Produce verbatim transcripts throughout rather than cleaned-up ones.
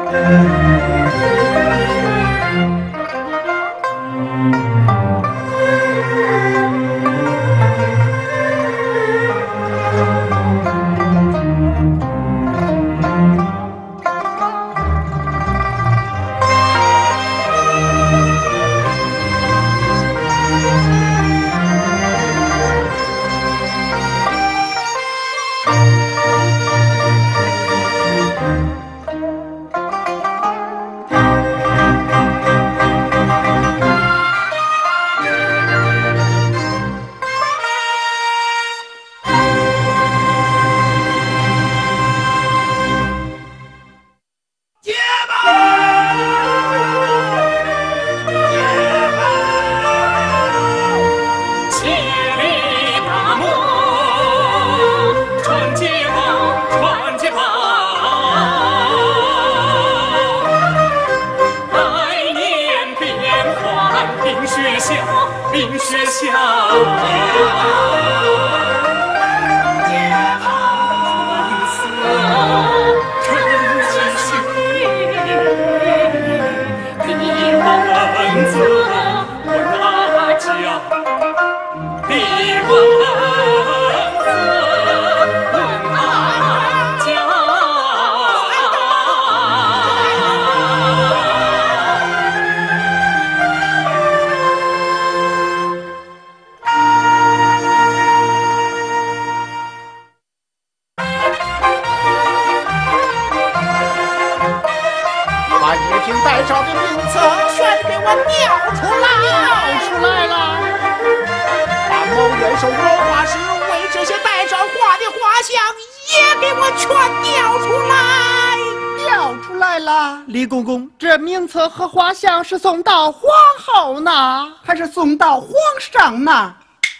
和画像是送到皇后呢， 还是送到皇上呢？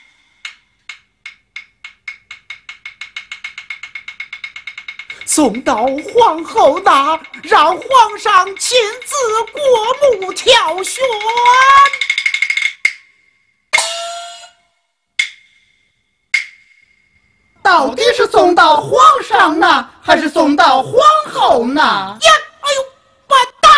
送到皇后那，让皇上亲自过目挑选。到底是送到皇上呢，还是送到皇后呢？呀，哎呦，笨蛋！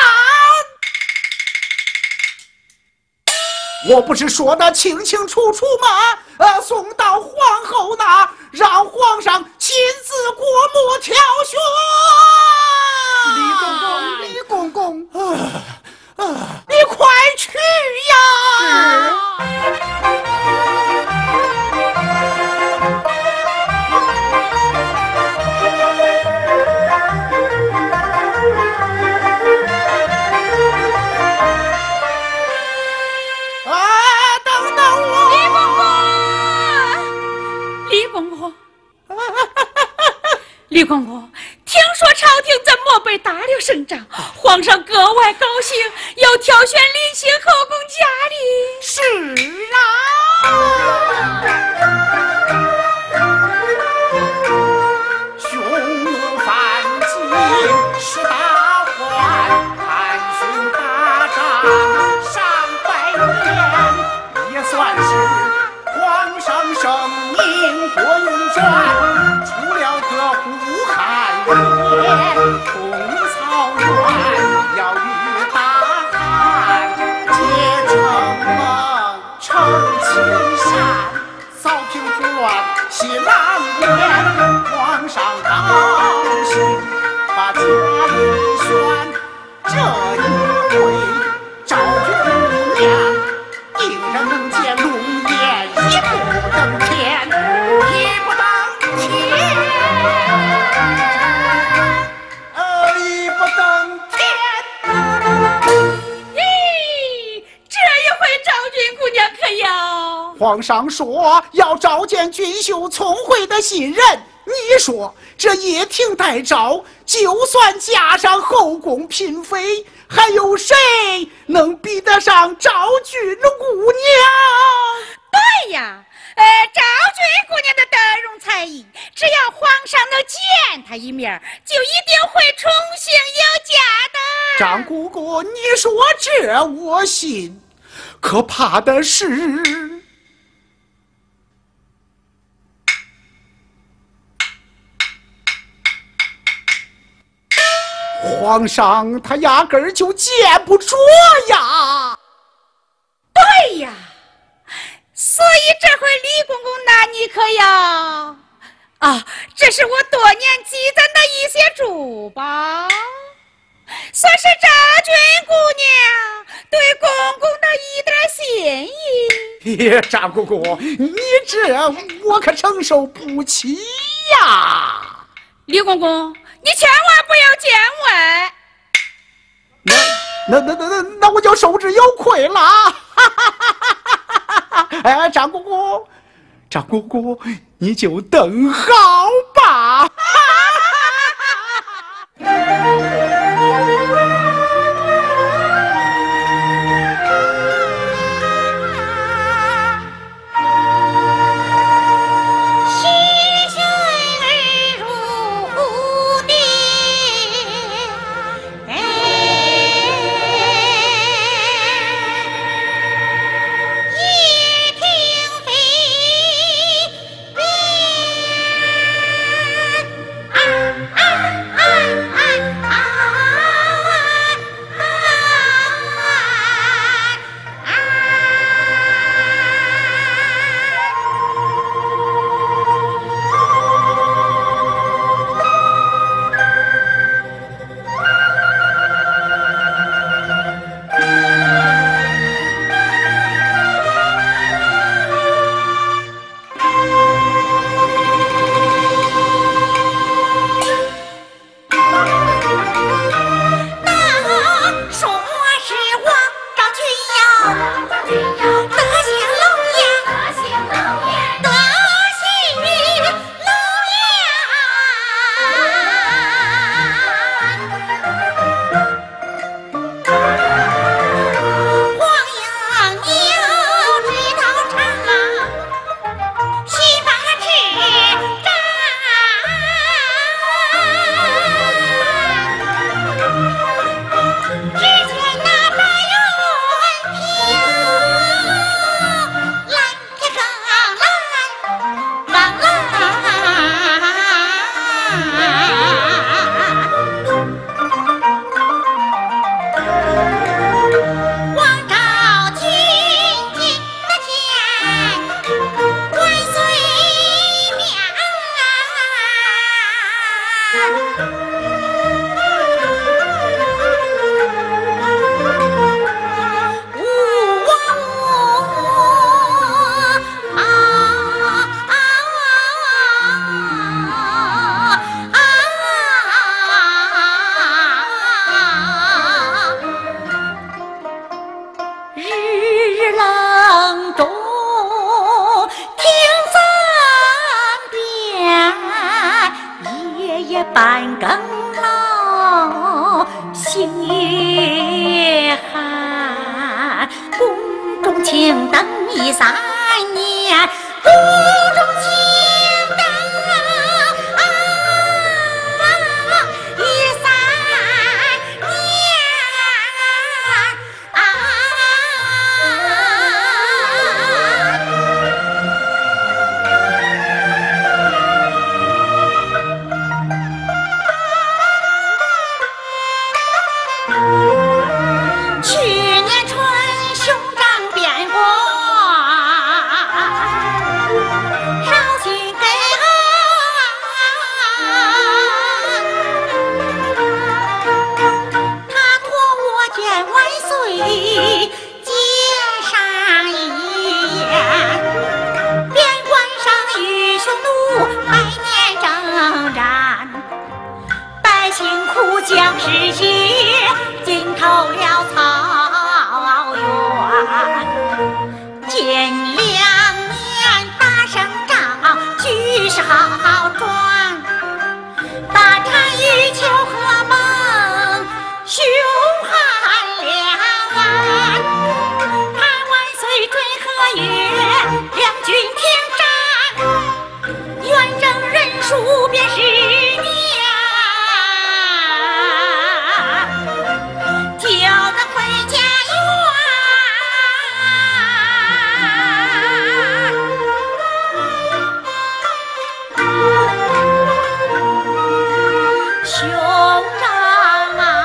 我不是说的清清楚楚吗？呃，送到皇后那，让皇上亲自过目挑选。李公公，李公公，啊啊，你快去呀！是。 李公公，听说朝廷怎么被打了胜仗，皇上格外高兴，要挑选临幸后宫佳丽。 是啊，匈奴犯境是大患，探寻打仗上百年，也算是皇上圣明过运转。除了个胡汉人，通草原要与大汉结成盟，成亲善，扫平胡乱西南边。皇上高兴，把佳丽选，这一回赵君姑娘定然能见龙颜，一步登天，一步登天。呃，一步登天。 咦，这一回赵君姑娘可要？ 皇上说要召见俊秀聪慧的新人，你说这叶廷代诏，就算加上后宫嫔妃，还有谁能比得上赵君姑娘？ 对呀，呃，赵君姑娘的德容才艺，只要皇上能见她一面，就一定会宠幸有加的。 张姑姑，你说这我信，可怕的是。 皇上他压根儿就见不着呀。 对呀，所以这回李公公拿你可要啊，这是我多年积攒的一些珠宝，算是赵君姑娘对公公的一点心意。 嘿，张姑姑，你这我可承受不起呀。 李公公，你千万不要见外。 那那那那那我就受之有愧了。哎，张姑姑，张姑姑，你就等好吧。 半更老，星月寒，宫中请等已三年，宫中请等已三年。去年春兄长变卦，捎信给俺，他托我见万岁见上一眼，边关上与匈奴百年征战，百姓苦将士血浸透了草原，近两年打胜仗，局势好转，大单于求和盟，凶悍两岸，盼万岁准和约，两军停战，远征人数便是年。叫咱回家园，兄长啊！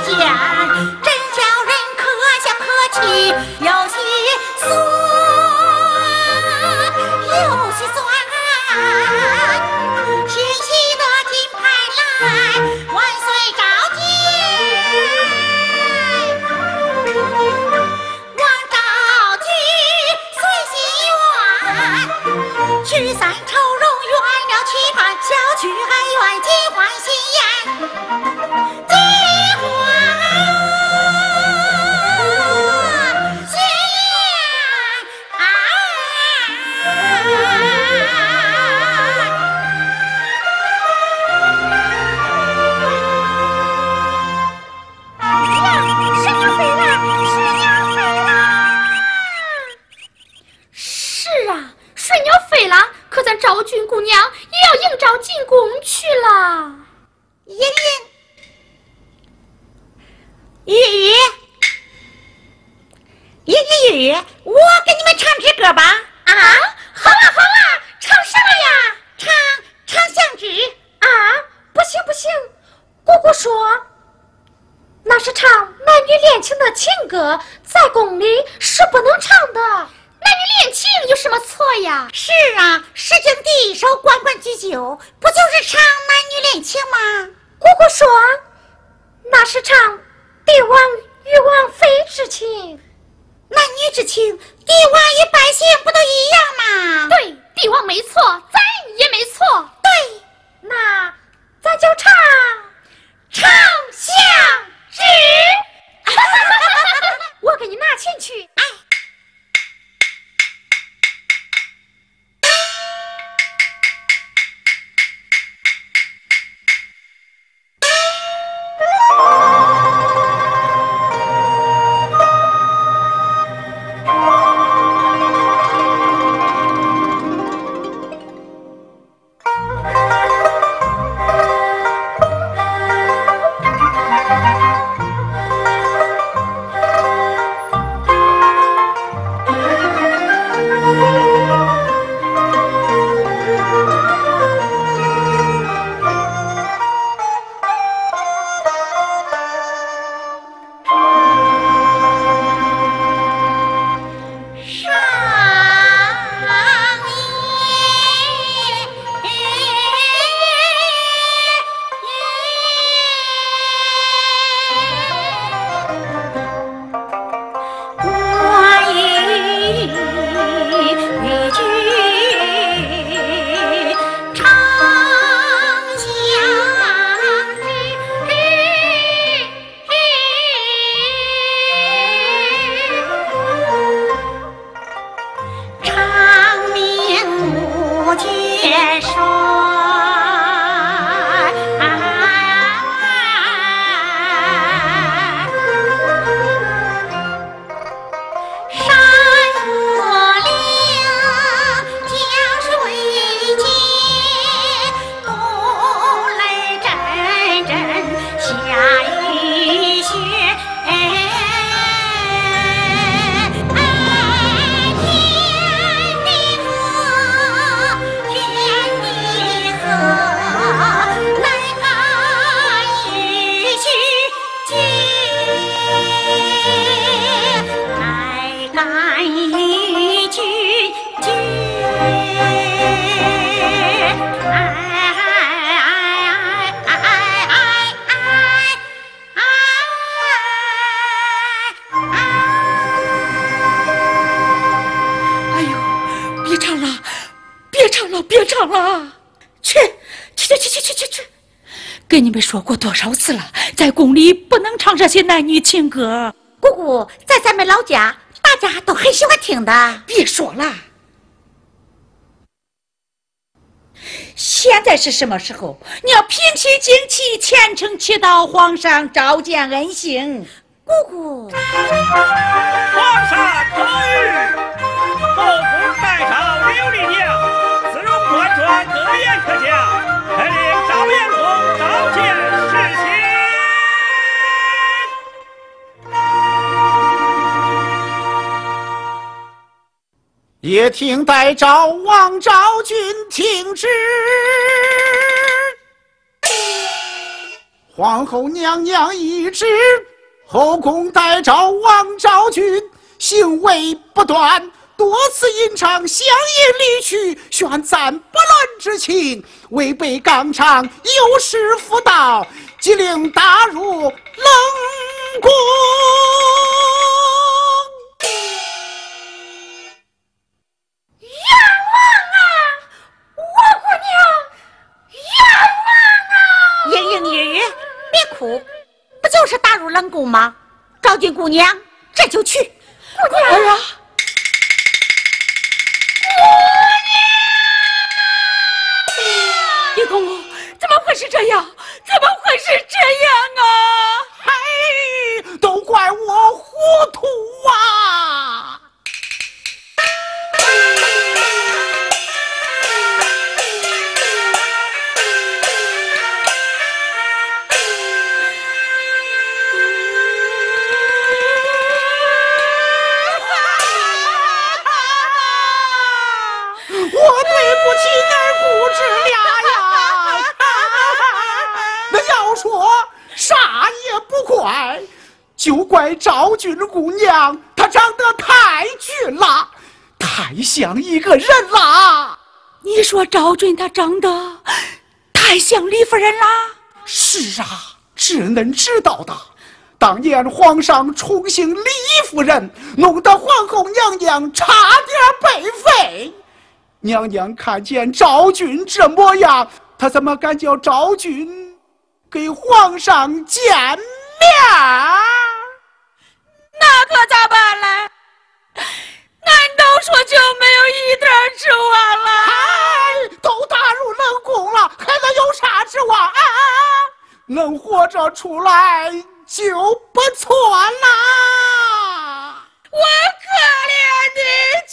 见，真叫人可笑可气，有些酸，有些酸。新喜的金牌来，万岁召见。王昭君随心愿，聚散愁容圆了期盼，小曲哀怨尽欢心颜。尽欢心可咱昭君姑娘也要应召进宫去了。 爷爷，玉玉，爷爷玉玉，我给你们唱支歌吧。 啊，好啊好啊，唱什么呀？ 唱唱相知。 啊，不行不行，姑姑说那是唱男女恋情的情歌，在宫里是不能唱的。男女恋情有什么错呀？ 是啊，诗经第一首《关关雎鸠》不就是唱男女恋情吗？ 姑姑说那是唱帝王与王妃之情。 男女之情，帝王与百姓不都一样吗？ 对，帝王没错，咱也没错。 对， 那咱就唱唱相知。 我给你拿琴去。 哎。 跟你们说过多少次了，在宫里不能唱这些男女情歌。 姑姑，在咱们老家，大家都很喜欢听的。 别说了，现在是什么时候？你要平息精气，虔诚祈祷皇上召见恩幸。 姑姑， 皇上可谕，后宫代朝刘丽娘，自荣官传，得言可讲，肯令赵延公召见世卿。 也听代赵王昭君听旨。 皇后娘娘懿旨，后宫待诏王昭君行为不端，多次吟唱相迎离去，宣赞不伦之情，违背纲常，有失妇道，即令打入冷宫。 冤枉啊！我姑娘，冤枉啊！ 叶灵玉，别哭，不就是打入冷宫吗？昭君姑娘，这就去。 姑娘儿啊，李公公，怎么会是这样？怎么会是这样啊？ 嘿，都怪我糊涂啊！我对不起二姑侄俩呀！那要说啥也不怪，就怪昭君姑娘她长得太俊了，太像一个人啦。 你说昭君她长得太像李夫人啦？ 是啊，只能知道的。当年皇上宠幸李夫人，弄得皇后娘娘差点被废。娘娘看见昭君这模样，她怎么敢叫昭君给皇上见面？ 那可咋办嘞？难道说就没有一点指望了？ 哎，都打入冷宫了，还能有啥指望啊？能活着出来就不错啦。 我可怜的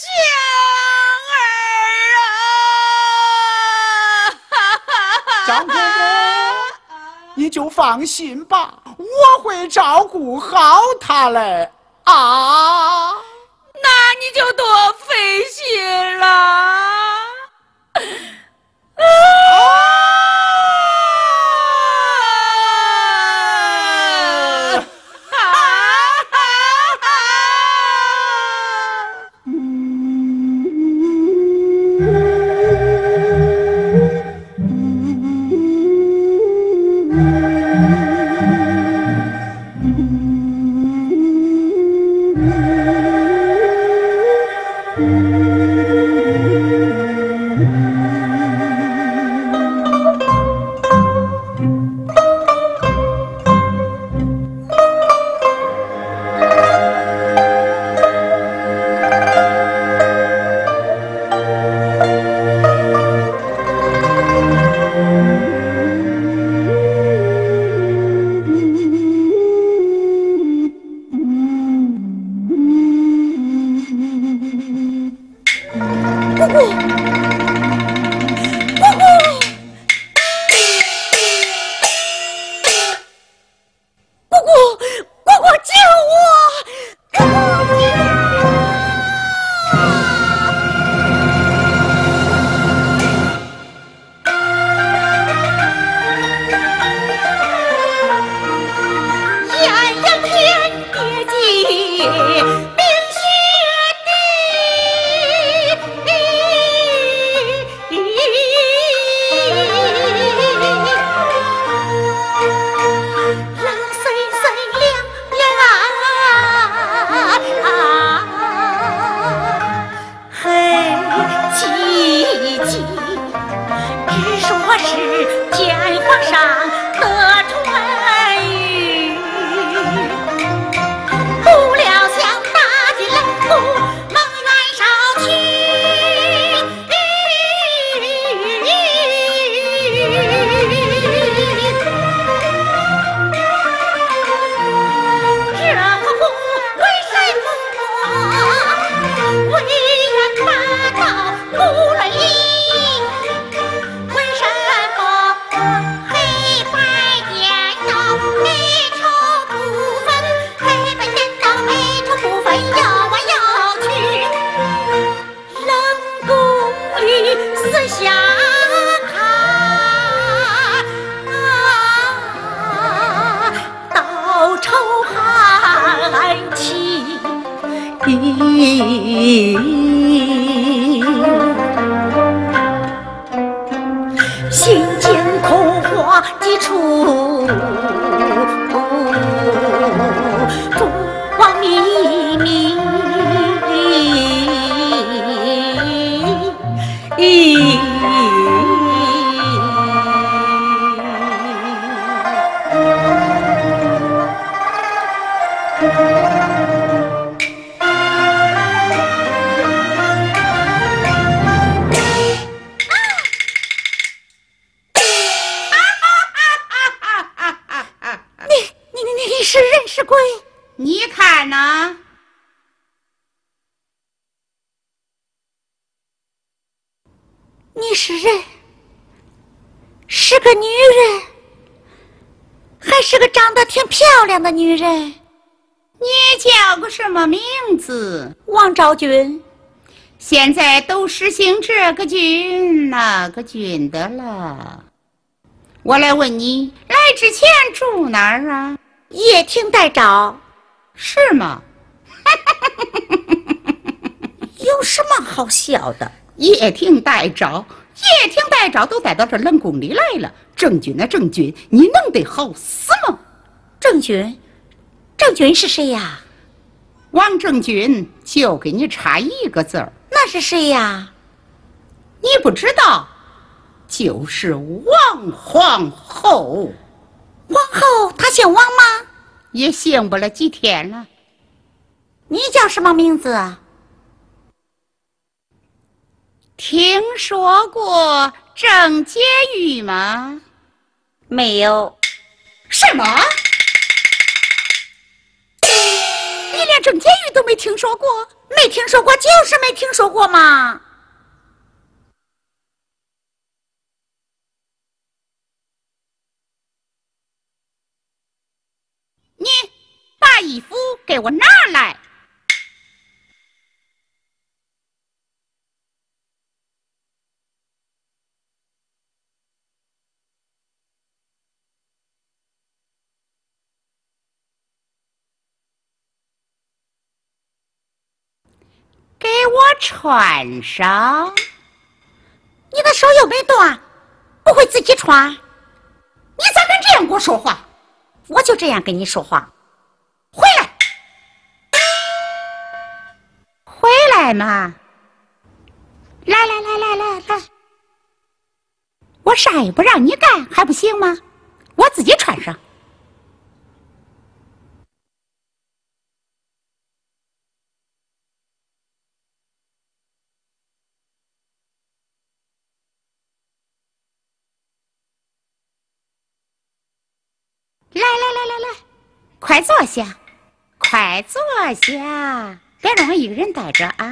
江儿啊！ 张姑母，你就放心吧，我会照顾好她嘞啊！ 那你就多费心了。啊！ 嗯含情，心境空花几处，烛光明明。 你看呢？ 你是人，是个女人，还是个长得挺漂亮的女人。 你叫个什么名字？ 王昭君。 现在都实行这个郡那个郡的了。我来问你，来之前住哪儿啊？ 掖庭待诏。 是吗？ 有什么好笑的？ 掖庭待诏，掖庭待诏都带到这冷宫里来了。郑军啊，郑军，你能得好死吗？ 郑军，郑军是谁呀？ 王郑军，就给你差一个字儿。 那是谁呀？ 你不知道，就是王皇后。 皇后她姓王吗？ 也姓不了几天了。 你叫什么名字啊？ 听说过郑婕妤吗？ 没有。 什么？你连郑婕妤都没听说过？ 没听说过就是没听说过嘛。 你把衣服给我拿来。给我穿上。 你的手又没断，不会自己穿？ 你咋敢这样跟我说话？ 我就这样跟你说话。 回来，回来嘛！来来来来来来，我啥也不让你干，还不行吗？我自己穿上。来来来来来，快坐下，快坐下，别让我一个人待着啊！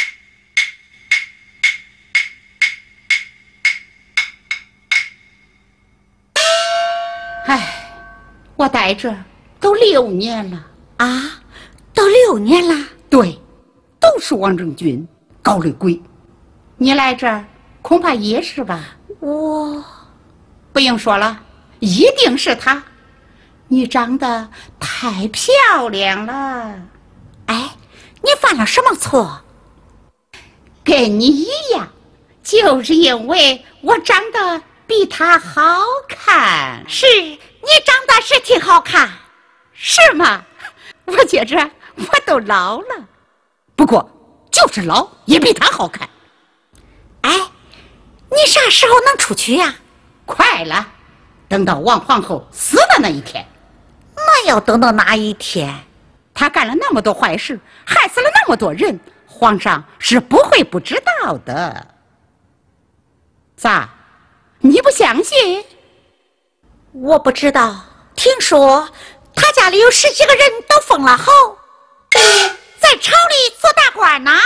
哎，我待这都六年了啊，都六年了。 对，都是王正军搞的鬼。你来这儿恐怕也是吧？ 我不用说了，一定是他。你长得太漂亮了。 哎，你犯了什么错？ 跟你一样，就是因为我长得比他好看。 是，你长得是挺好看。 是吗？我觉着我都老了，不过就是老也比他好看。 哎，你啥时候能出去呀？ 快了，等到王皇后死的那一天。 那要等到哪一天？ 他干了那么多坏事，害死了那么多人，皇上是不会不知道的。咋？你不相信？ 我不知道，听说他家里有十几个人都封了侯，在朝里做大官呢。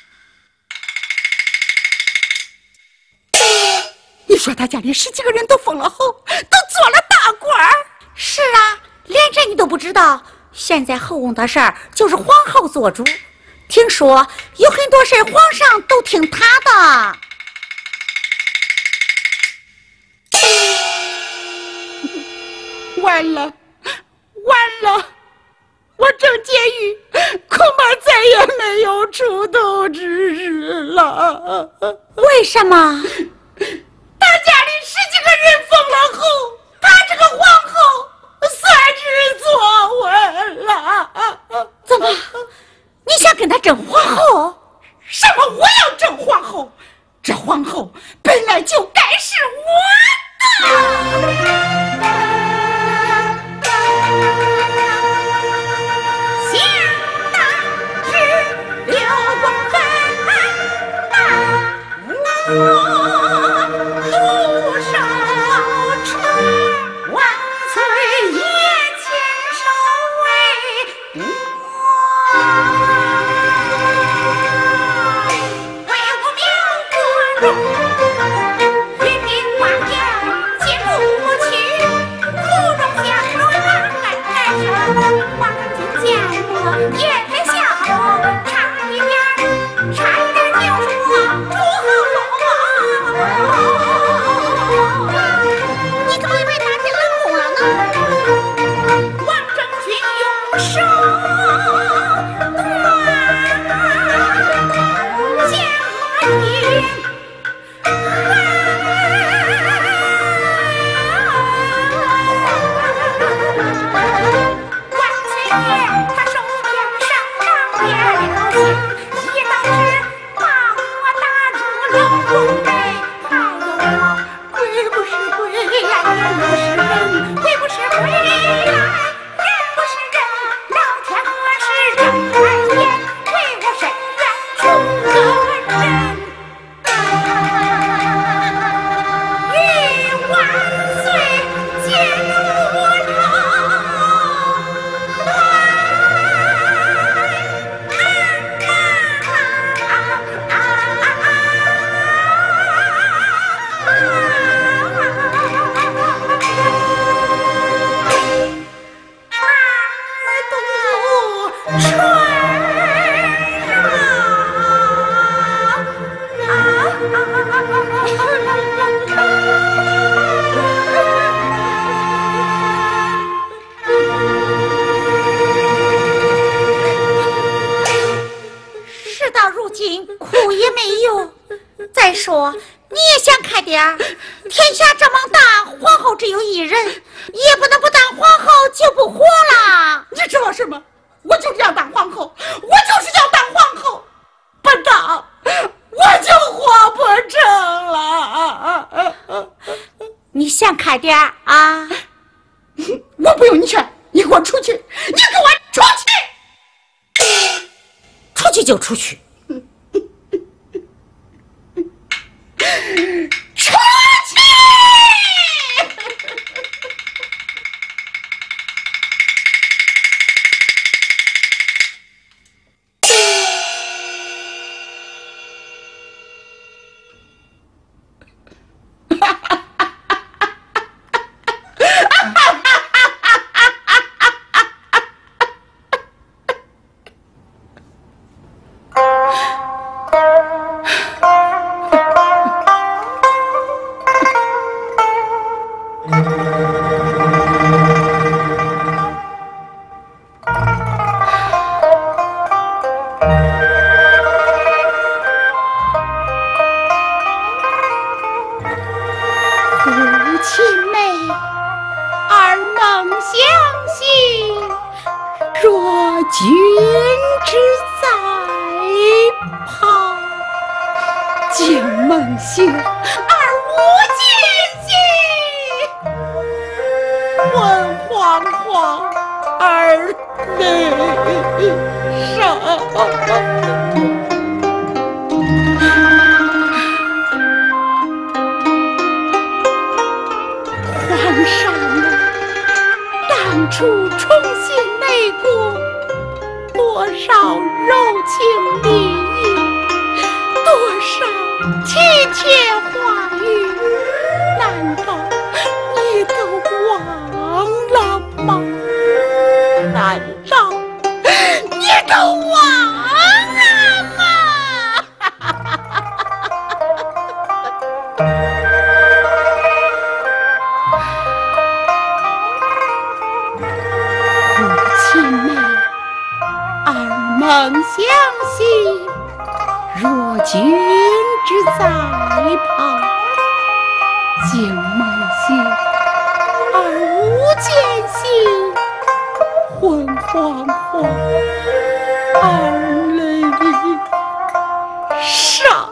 你说他家里十几个人都封了侯，都做了大官？ 是啊，连这你都不知道。现在后宫的事儿就是皇后做主，听说有很多事皇上都听她的。 完了，完了！ 为什么？他家里十几个人疯了后，他这个皇后算是坐稳了。怎么？你想跟他争皇后？ 什么？我要争皇后？这皇后本来就该是我的。 想当时刘公分我独守车，万岁爷亲手为我。云林万言进不去，芙蓉香软安在手，望君见我也在笑，差一点差一点就说不好。你怎么被打进冷宫了呢？王政君用手断将引。说你也想开点儿，天下这么大，皇后只有一人，也不能不当皇后就不活了。 你知道什么？我就是要当皇后，我就是要当皇后，不当我就活不成了。 你想开点儿啊？ 我不用你劝，你给我出去，你给我出去， 出去就出去。 出去！君之在旁，将梦醒而无间隙，问惶惶而内伤。皇上啊，当初宠信内宫，多少柔情蜜意，多少体贴话语，难道你都忘了吗？难道你都忘了吗？父亲妹，儿梦相惜，若君只在旁，惊梦醒，而无间醒，魂惶惶，而泪上。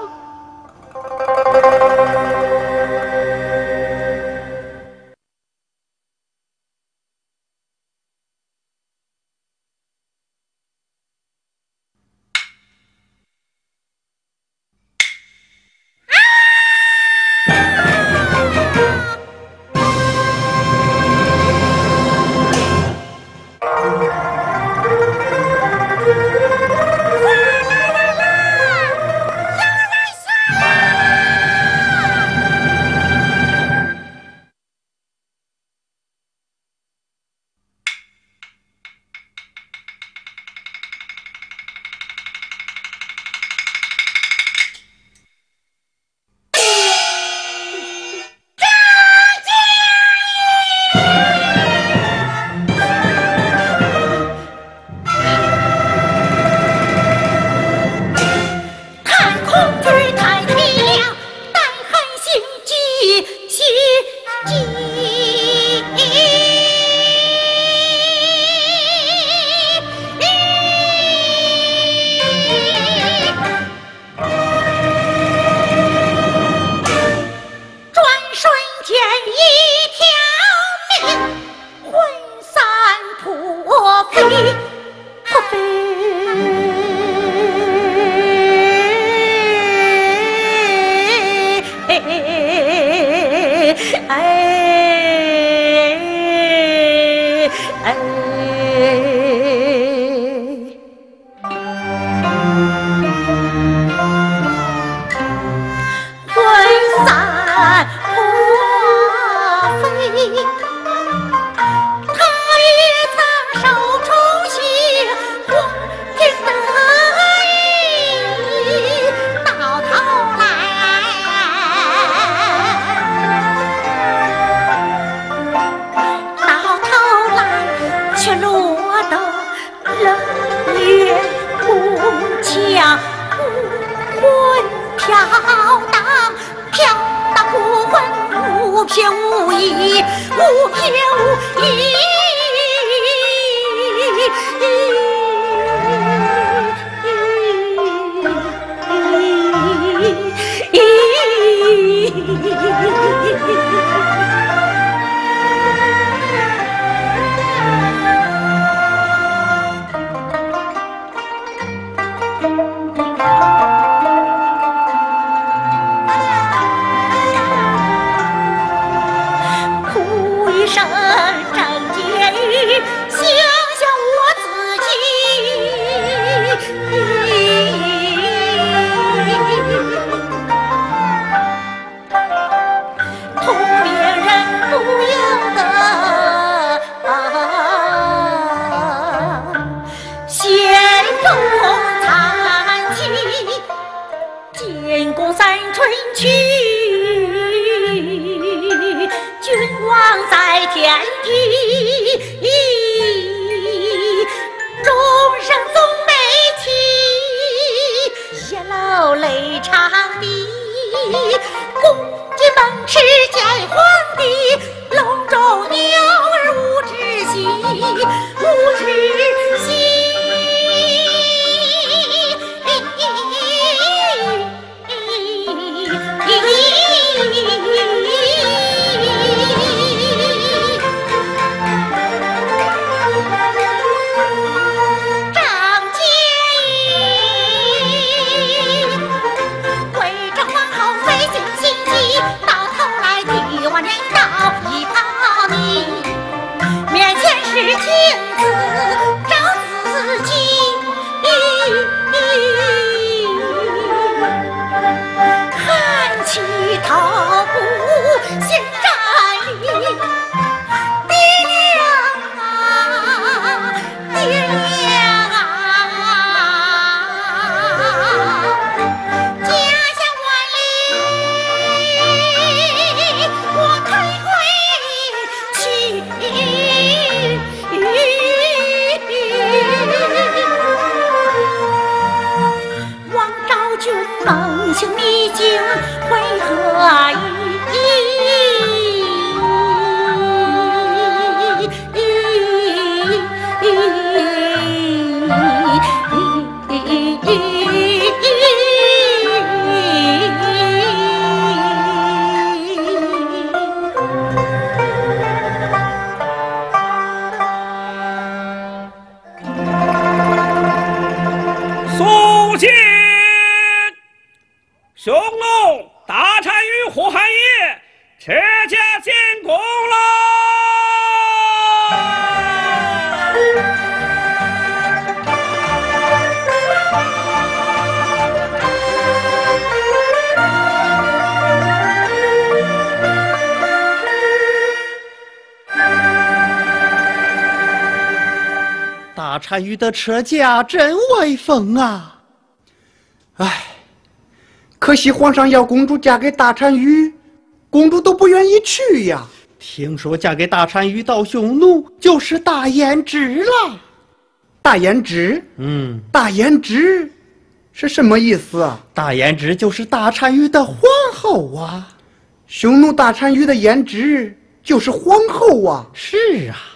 单于的车驾真威风啊！ 唉，可惜皇上要公主嫁给大单于，公主都不愿意去呀。 听说嫁给大单于到匈奴就是大胭脂了。 大胭脂？ 嗯， 大胭脂是什么意思啊？ 大胭脂就是大单于的皇后啊。 匈奴大单于的胭脂就是皇后啊。 是啊。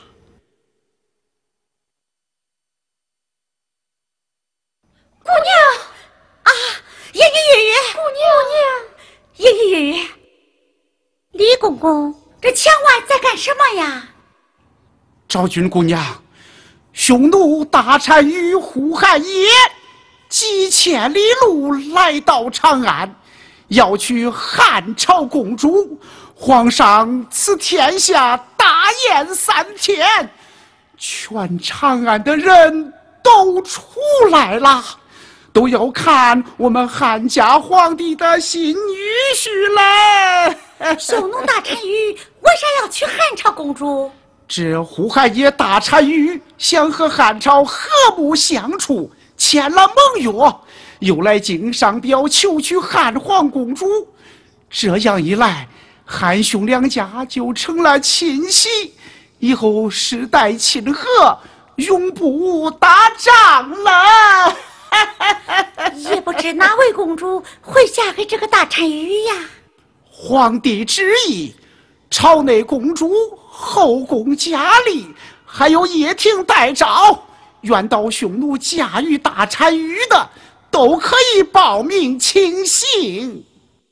姑娘啊，爷爷爷爷，姑娘爷爷爷爷，李公公，这墙外在干什么呀？ 昭君姑娘，匈奴大单于呼韩邪几千里路来到长安，要娶汉朝公主。皇上赐天下大宴三天，全长安的人都出来了，都要看我们汉家皇帝的新女婿嘞。 匈奴大单于为啥要娶汉朝公主？ 这呼韩邪大单于想和汉朝和睦相处，签了盟约，又来京上表求娶汉皇公主。这样一来，汉匈两家就成了亲戚，以后世代亲和，永不打仗了。 也不知哪位公主会嫁给这个大单于呀？ 皇帝旨意，朝内公主、后宫佳丽，还有掖庭待诏，愿到匈奴嫁与大单于的，都可以报名请幸。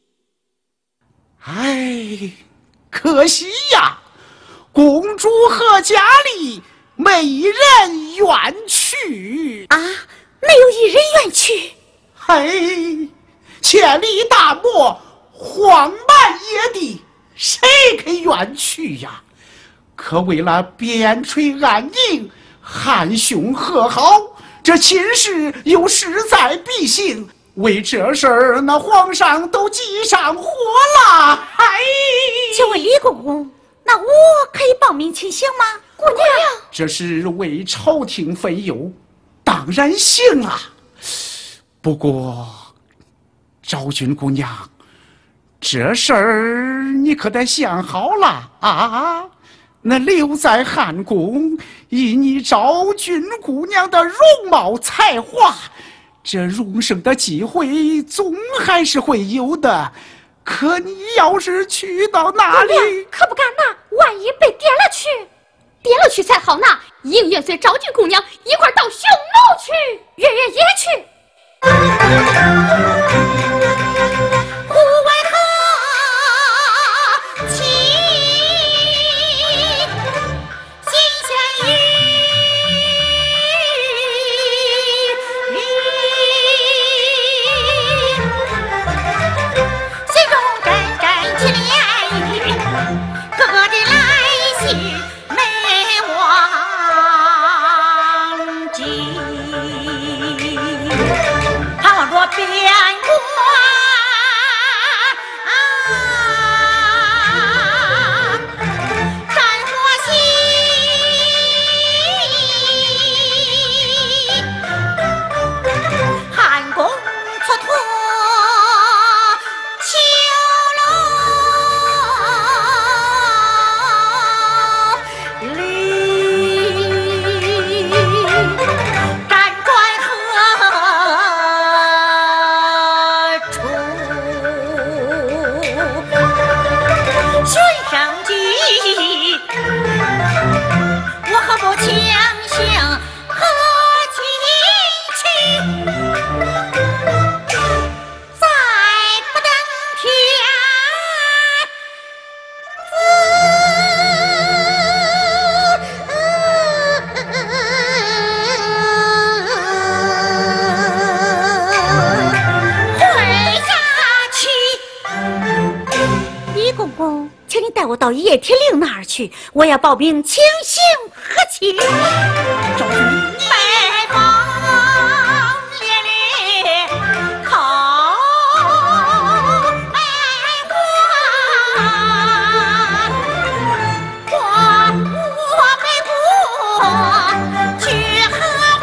哎，可惜呀，公主和佳丽没人愿去啊！没有一人愿去。 嘿，千里大漠，荒蛮野地，谁肯愿去呀？可为了边陲安宁，汉匈和好，这亲事又势在必行。为这事儿，那皇上都急上火了。哎， 这位李公公，那我可以报名请行吗？姑娘， 这是为朝廷分忧，当然行啊。不过，昭君姑娘，这事儿你可得想好了啊！那留在汉宫，以你昭君姑娘的容貌才华，这荣升的机会总还是会有的。可你要是去到那里， 可不敢拿，万一被点了去，点了去才好拿。宁愿随昭君姑娘一块到匈奴去，月月也去。 户外何其新鲜雨，心中阵阵起涟漪，哥哥的来信没忘记。盼望着边关战火起，汉宫蹉跎秋楼里，辗转何处？寻生计，我何不强行和进去？再不等天会下去。李公公，请你带我到叶铁岭那儿去，我要报名请行和亲。 昭君， 北风烈烈透百花，我我北国去和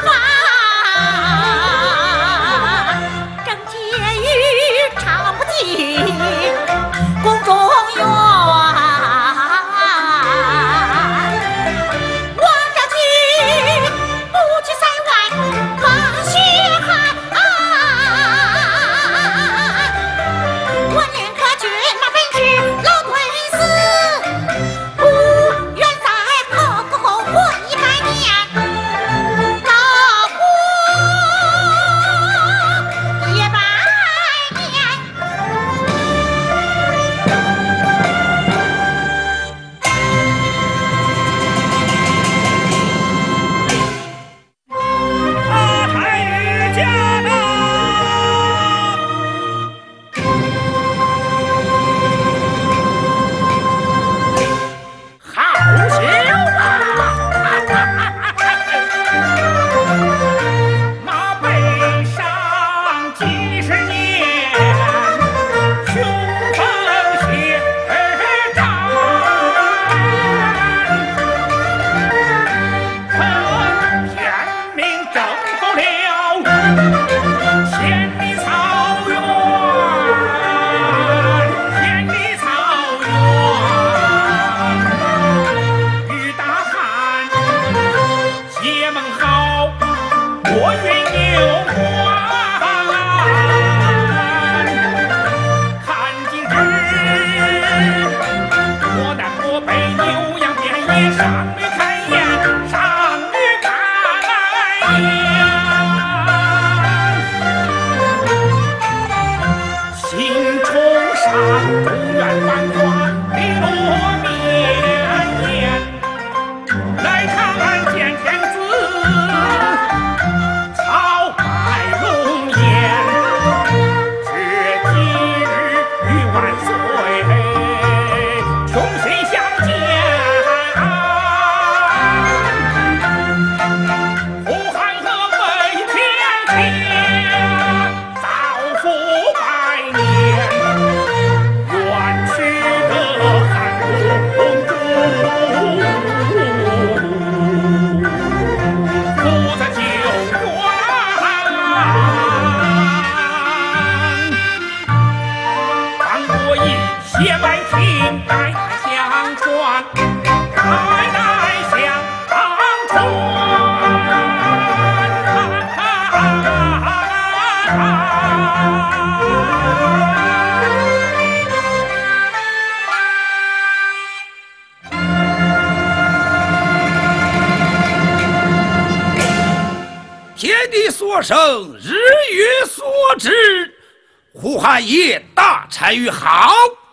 所生，日月所至，呼喊爷大单于好。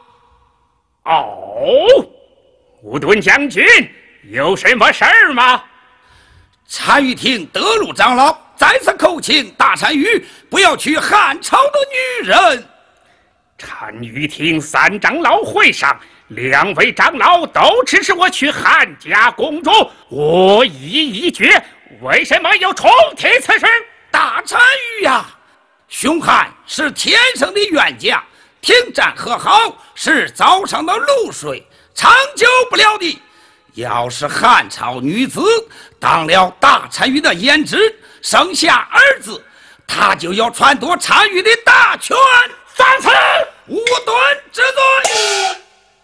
哦，吴敦将军有什么事儿吗？ 单于听德禄长老再次叩请大单于不要娶汉朝的女人。 单于听三长老会上，两位长老都支持我娶汉家公主，我意已决，为什么要重提此事？ 大单于呀，凶悍是天生的冤家，停战和好是早上的露水，长久不了的。要是汉朝女子当了大单于的胭脂，生下儿子，他就要篡夺单于的大权。 犯此无端之罪。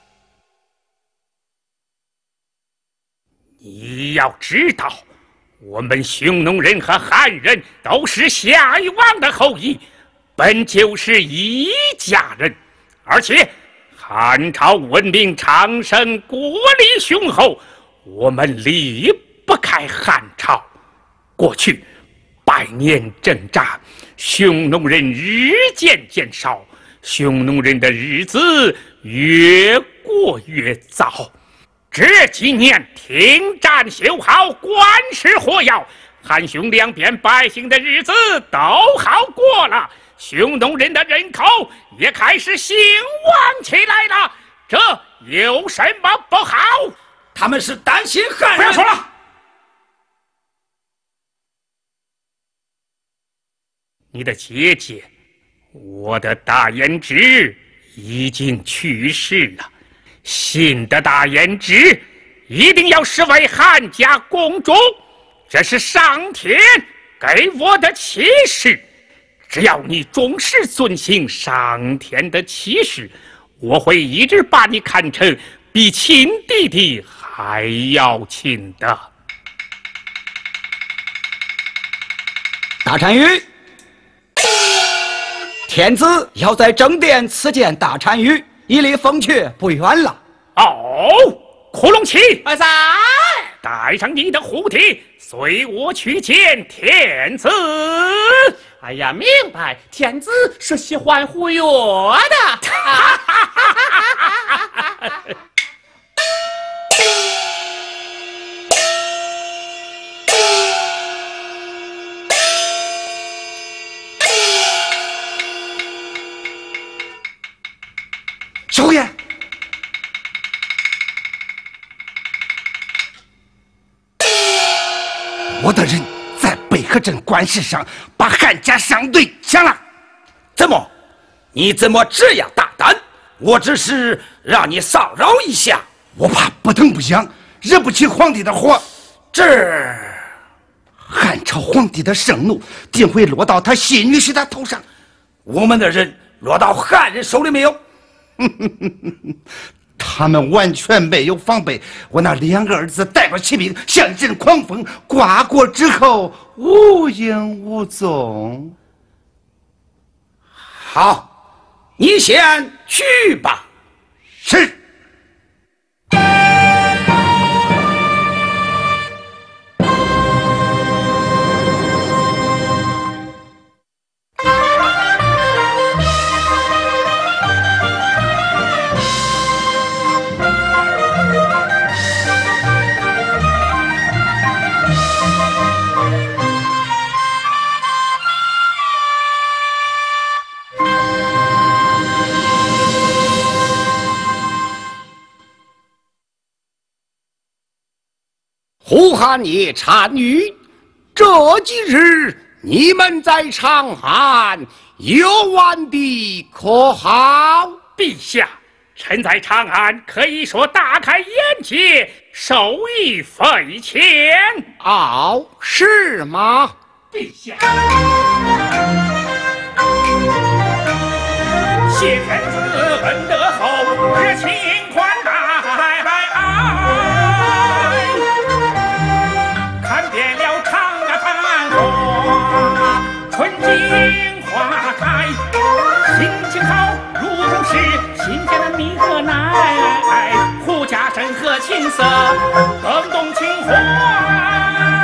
你要知道，我们匈奴人和汉人都是夏禹王的后裔，本就是一家人，而且汉朝文明昌盛，国力雄厚，我们离不开汉朝。过去百年征战，匈奴人日渐减少，匈奴人的日子越过越糟。这几年停战修好，官司活跃，汉匈两边百姓的日子都好过了，匈奴人的人口也开始兴旺起来了，这有什么不好？ 他们是担心汉人。 不要说了，你的姐姐，我的大胭脂已经去世了，新的大胭脂一定要视为汉家公主，这是上天给我的启示。只要你忠实遵行上天的启示，我会一直把你看成比亲弟弟还要亲的。 大单于，天子要在正殿赐见大单于，一离凤阙不远了。 哦，库龙旗， 儿子， 带上你的护体，随我去见天子。 哎呀，明白，天子是喜欢忽悠的。 少爷，我的人在北河镇官司上把汉家商队抢了。怎么？你怎么这样大胆？我只是让你骚扰一下，我怕不疼不痒，惹不起皇帝的火。这汉朝皇帝的盛怒定会落到他新女婿的头上。 我们的人落到汉人手里没有？ 他们完全没有防备。我那两个儿子带着骑兵向阵狂风，刮过之后无影无踪。 好，你先去吧。 是。 胡汉也单于，这几日你们在长安游玩的可好？ 陛下，臣在长安可以说大开眼界，受益匪浅。 哦，是吗？ 陛下，谢天子恩德厚，热情宽待。看遍了长安繁华，春景花开，心情好如同是新鲜的米和奶，胡家珍和琴瑟更动情怀。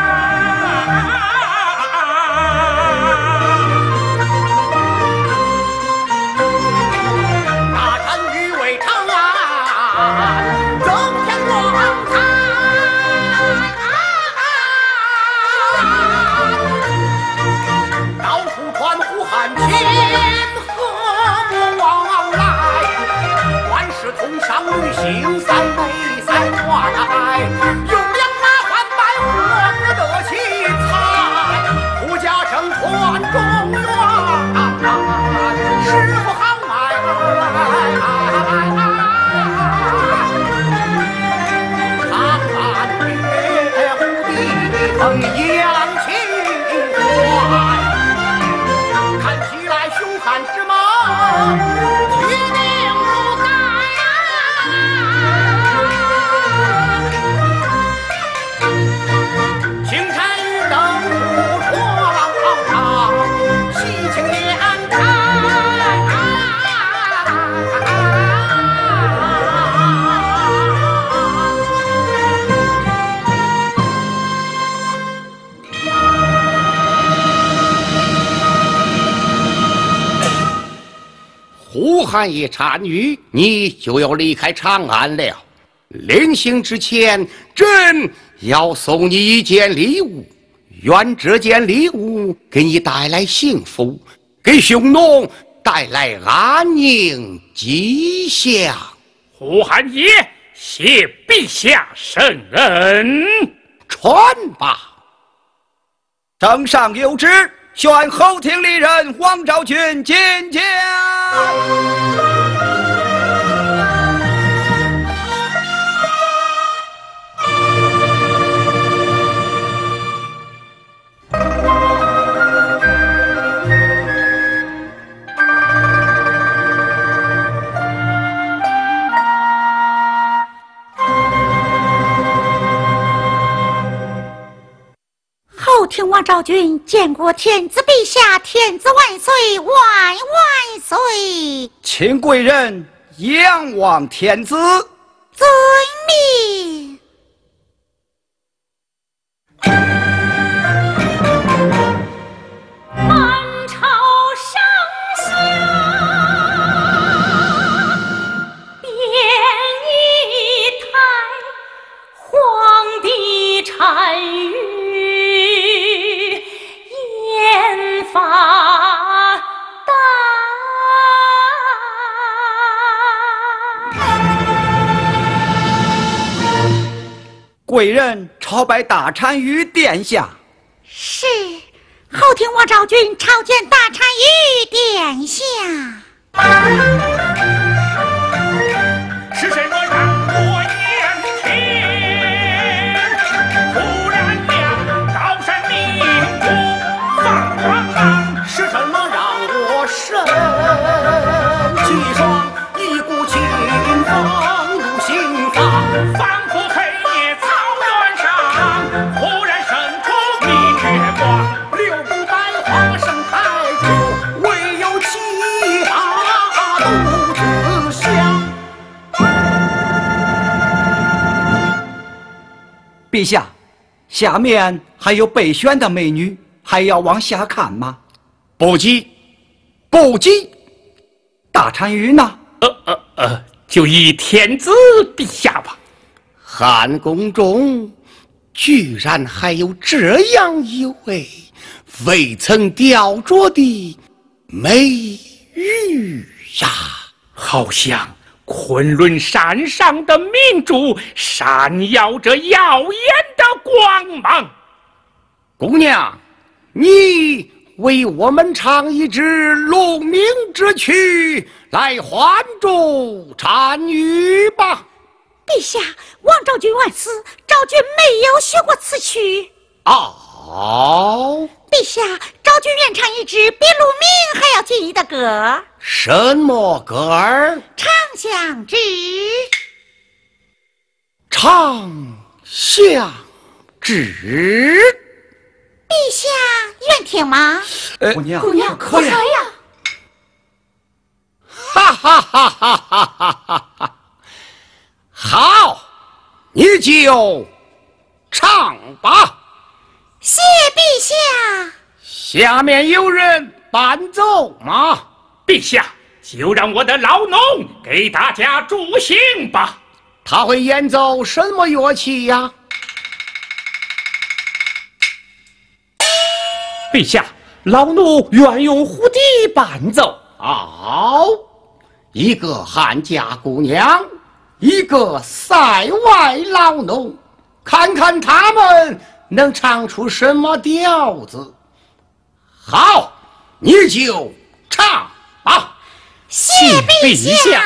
旅行三杯三花来，用两马换百货得其财，胡家城传中原，师傅好买。长安别湖地风扬情怀，看起来凶悍之猛。胡汉也单于，你就要离开长安了。临行之前，朕要送你一件礼物，愿这件礼物给你带来幸福，给匈奴带来安宁吉祥。 胡汉也，谢陛下圣恩。 传吧。 圣上有旨，宣后庭里人黄昭君进讲。 后庭王昭君见过天子陛下，天子万岁，万万岁！ 请贵人仰望天子。 遵命。 满朝上下便一台，皇帝单于言法大。 贵人朝拜大单于殿下。 是，后庭王昭君朝见大单于殿下。 是谁若让我眼前？忽然亮刀山明陛下，下面还有备选的美女，还要往下看吗？ 不急，不急。 大单于呢？ 呃呃呃，就依天子陛下吧。 汉宫中居然还有这样一位未曾雕琢的美玉呀！ 好像昆仑山上的明珠闪耀着耀眼的光芒。 姑娘，你为我们唱一支龙鸣之曲来唤住单于吧。 陛下，王昭君万死，昭君没有学过此曲。 哦， 陛下，昭君愿唱一支比陆明还要吉利的歌。 什么歌儿？ 长相知。 长相知。 陛下愿听吗？ 姑娘， 姑娘， 可以。 呀！ 哈哈哈哈哈哈哈！好，你就唱吧。 谢陛下。 下面有人伴奏吗？ 陛下，就让我的老农给大家助兴吧。 他会演奏什么乐器呀？ 陛下，老奴愿用胡笛伴奏。 好，一个汉家姑娘，一个塞外老农，看看他们能唱出什么调子。好，你就唱吧。 谢陛下。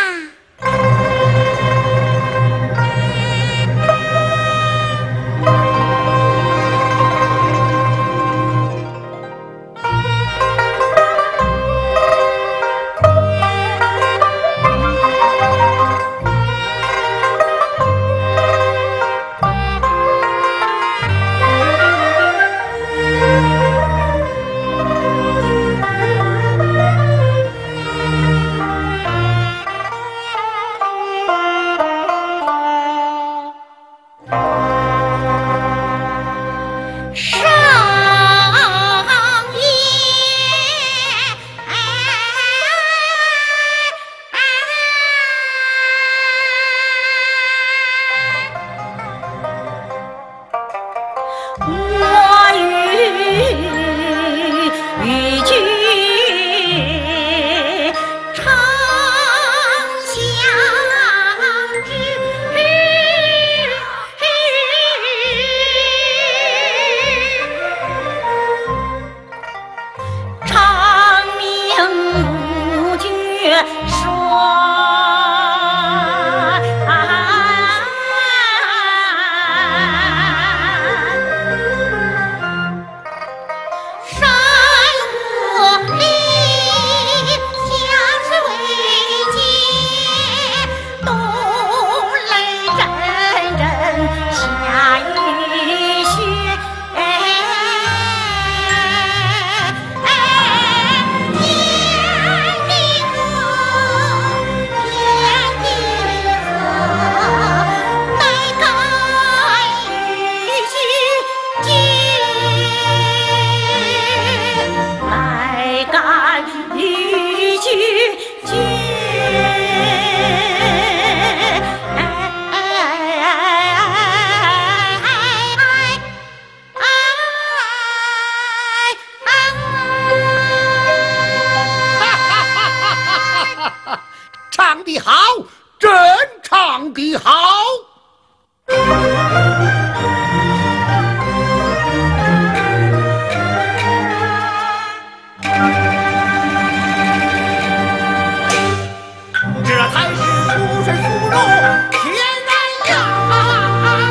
唱得好，真唱得好。 这才是出水芙蓉天然样，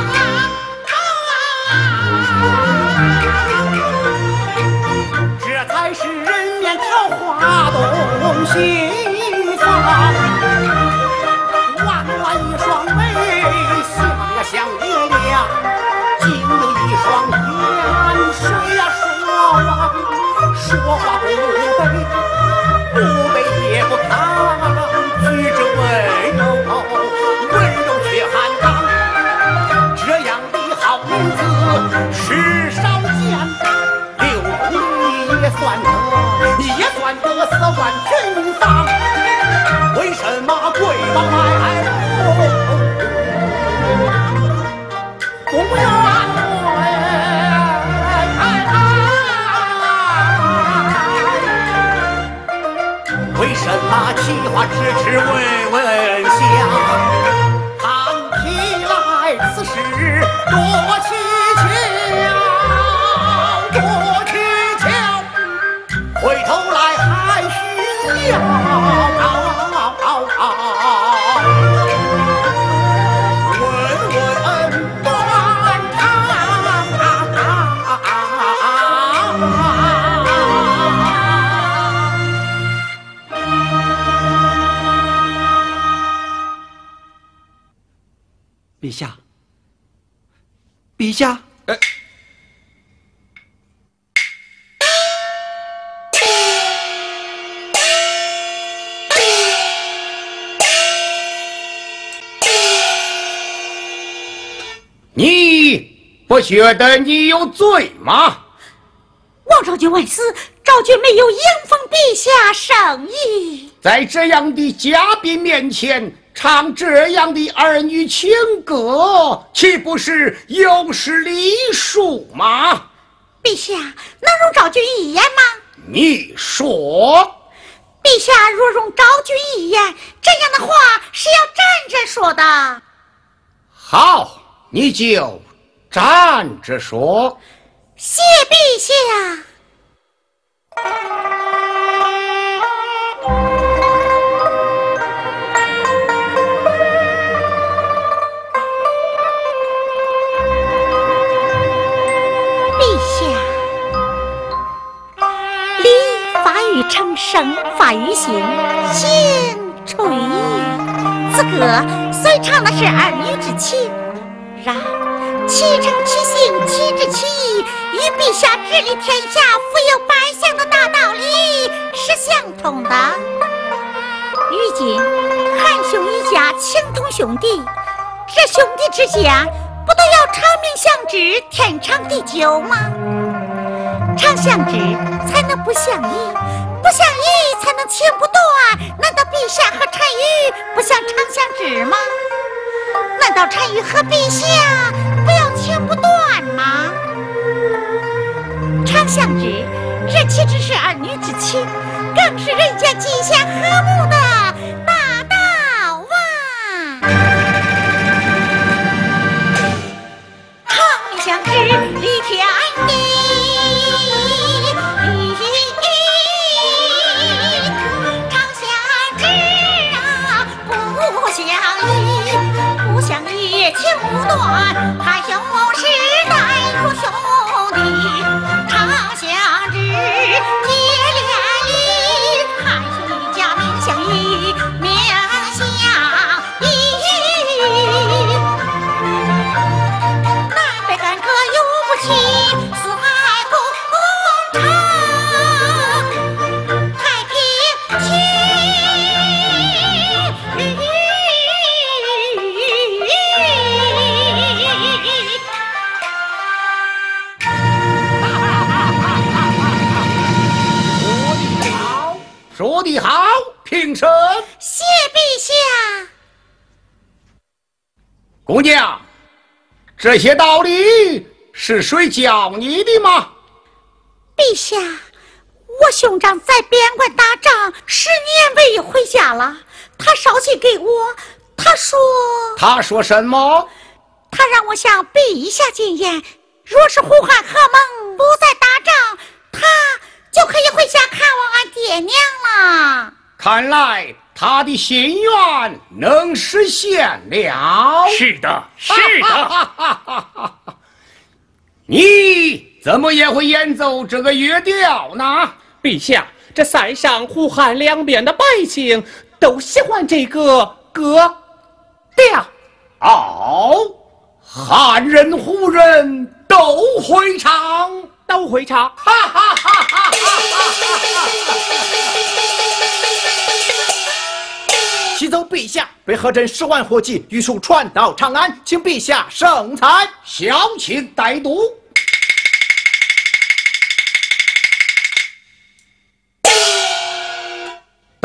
这才是人面桃花洞心房，弯弯一双眉，像呀像月亮，竟有一双眼，水呀说话，说话不背，不背也不看，举止温柔，温柔却含刚，这样的好女子万得四万军方，为什么贵王埋伏公园？为什么奇花枝枝问问香？看起来此事多蹊跷，多蹊跷，回头来还需要问问端汤。 陛下，陛下， 呃，你不觉得你有罪吗？ 王昭君万死，昭君没有应奉陛下圣意， 在这样的嘉宾面前唱这样的儿女情歌，岂不是有失礼数吗？ 陛下能容昭君一言吗？ 你说， 陛下若容昭君一言，这样的话是要站着说的。 好，你就站着说。 谢陛下。成声发于心，心垂意。此歌虽唱的是儿女之情，然其诚其心，其志其意，与陛下治理天下、富有百姓的大道理是相同的。如今汉兄一家情同兄弟，这兄弟之间不都要长命相知、天长地久吗？常相知才能不相依，不相依才能情不断。难道陛下和单于不想常相知吗？难道单于和陛下不要情不断吗？常相知，这岂只是儿女之情，更是人间吉祥和睦的大道啊！常相知，离天地。情不断，汉兄世代如兄弟，常相知，结连理。汉兄一家命相依，命相依。南北干戈有不齐，四海共长，太平齐。 说得好，平身。 谢陛下。 姑娘，这些道理是谁教你的吗？ 陛下，我兄长在边关打仗，十年未回家了。他捎信给我，他说…… 他说什么？ 他让我向陛下进言，若是胡汉和盟不再打仗，他就可以回家看望俺爹娘了。 看来他的心愿能实现了。 是的，是的。 你怎么也会演奏这个乐调呢？ 陛下，这塞上胡汉两边的百姓都喜欢这个歌调。 哦，汉人、胡人都会唱， 都会唱。 哈哈哈哈哈！ 启奏陛下，为贺朕十万火急，御书传到长安，请陛下圣裁。 小卿代读。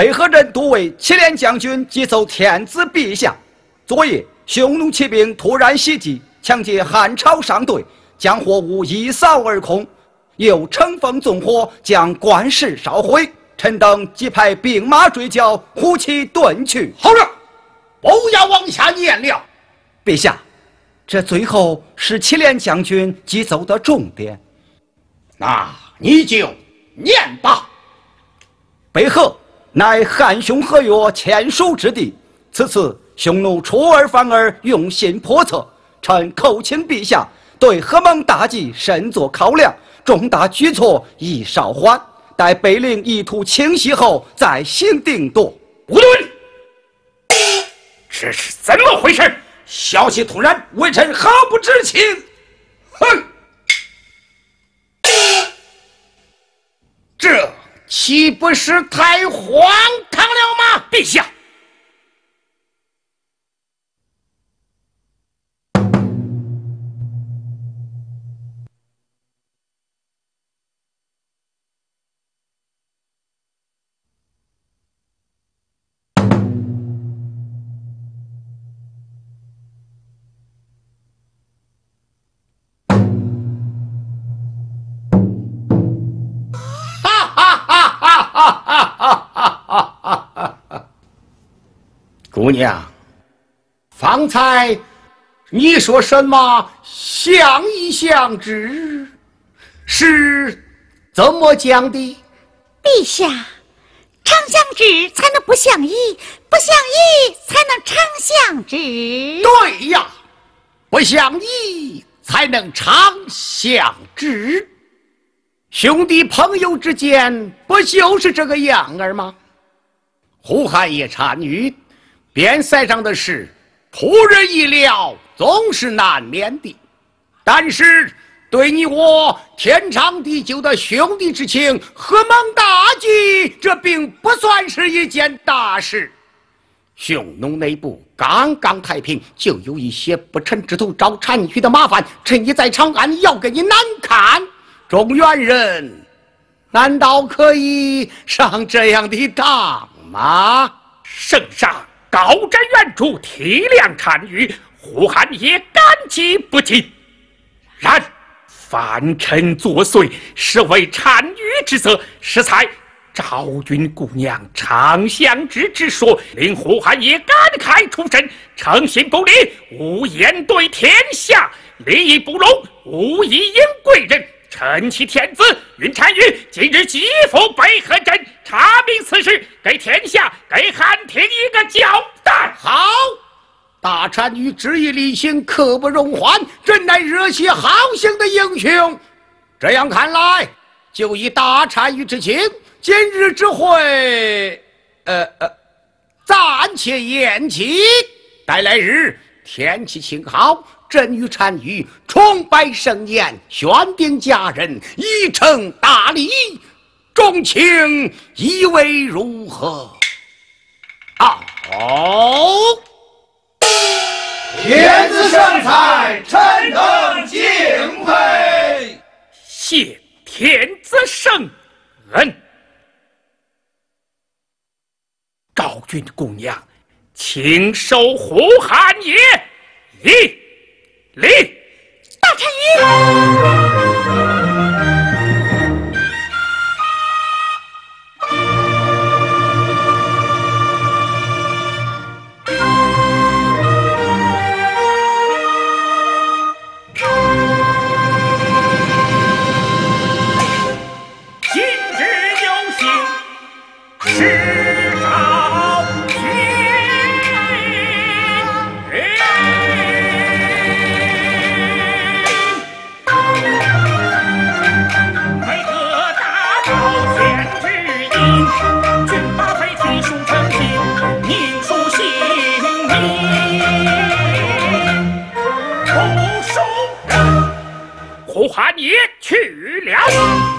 北河人都尉祁连将军急奏天子陛下，昨夜匈奴骑兵突然袭击，抢劫汉朝商队，将货物一扫而空，又乘风纵火，将官室烧毁。臣等即派兵马追剿，呼其遁去。 好了，不要往下念了。 陛下，这最后是祁连将军急奏的重点。 那你就念吧。 北河乃汉匈合约签署之地，此次匈奴出尔反尔，用心叵测，臣叩请陛下对合盟大计慎作考量，重大举措宜稍缓，待北陵意图清晰后再行定夺。 无论这是怎么回事？消息突然，微臣毫不知情。哼！ 这岂不是太荒唐了吗？ 陛下， 姑娘，方才你说什么相依相知，是怎么讲的？ 陛下，长相知才能不相依，不相依才能长相知。 对呀，不相依才能长相知。兄弟朋友之间不就是这个样儿吗？胡汉也参与，边塞上的事，出人意料总是难免的。但是对你我天长地久的兄弟之情，合盟大计，这并不算是一件大事。匈奴内部刚刚太平，就有一些不臣之徒找单于的麻烦，趁你在长安，要给你难看。中原人难道可以上这样的当吗？ 圣上高瞻远瞩，体谅单于，胡汉也感激不尽。然凡臣作祟，是为单于之责，实才昭君姑娘长相知之说，令胡汉也感慨出神，诚心不离，无言对天下，利益不容，无以应贵人。臣启天子，允单于今日即赴北河镇，查明此事，给天下、给汉廷一个交代。 好，大单于旨意力行，刻不容缓，真乃热血好行的英雄。这样看来，就以大单于之情，今日之会，呃呃，暂且延期，待来日天气晴好，朕与单于重拜盛宴，选定佳人，以成大礼，众卿以为如何？啊哦！ 天子圣才，臣等敬佩。 谢天子圣恩。昭君姑娘，请受胡汉也一礼。 大单于。 胡汉也去了。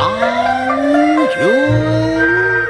用。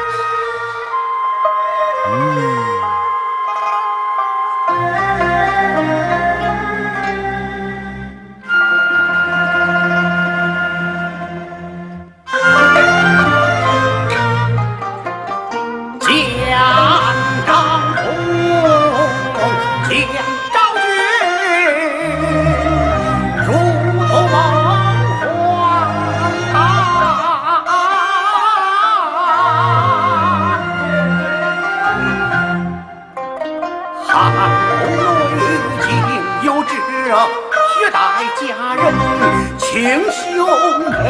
情兄妹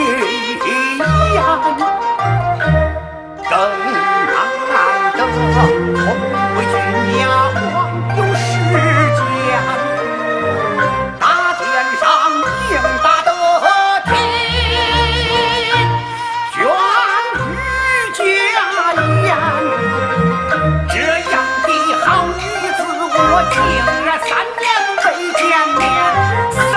呀，更难得同为君呀王有时间，大天上应大得天，捐与家言，这样的好女子我竟然三年未见面。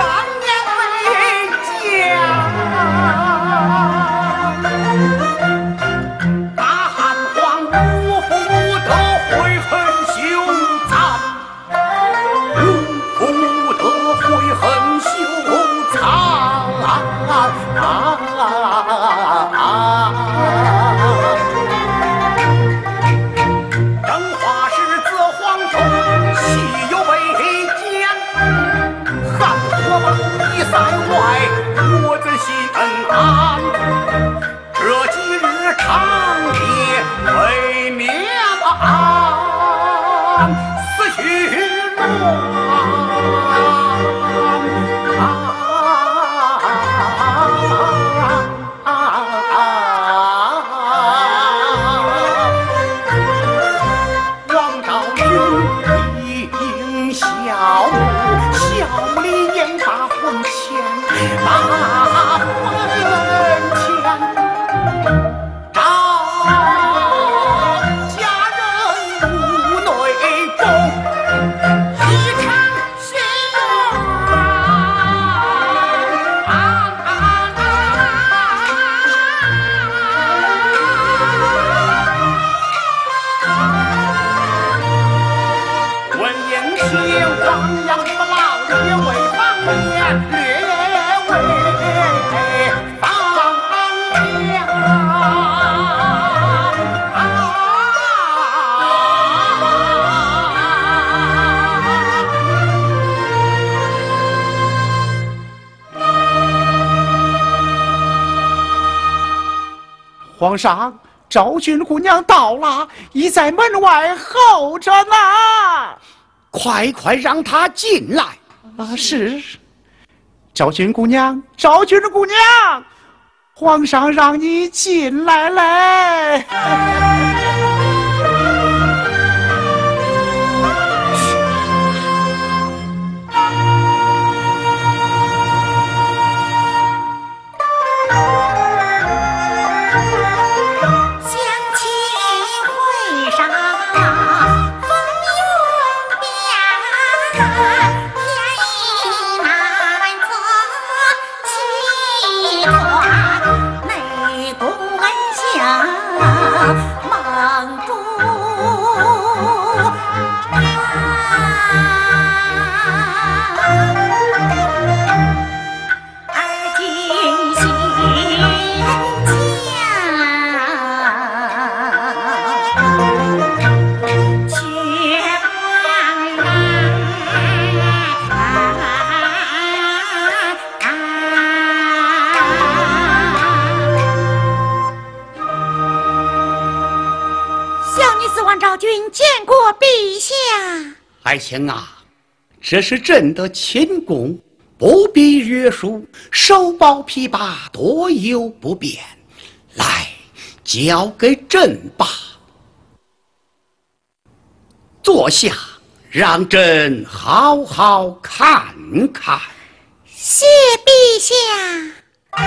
皇上，昭君姑娘到了，已在门外候着呢。 快快让她进来。 啊，是。昭君姑娘，昭君姑娘，皇上让你进来嘞。 爱卿啊，这是朕的亲宫，不必约束，手抱琵琶，多有不便。来，交给朕吧。坐下，让朕好好看看。 谢陛下。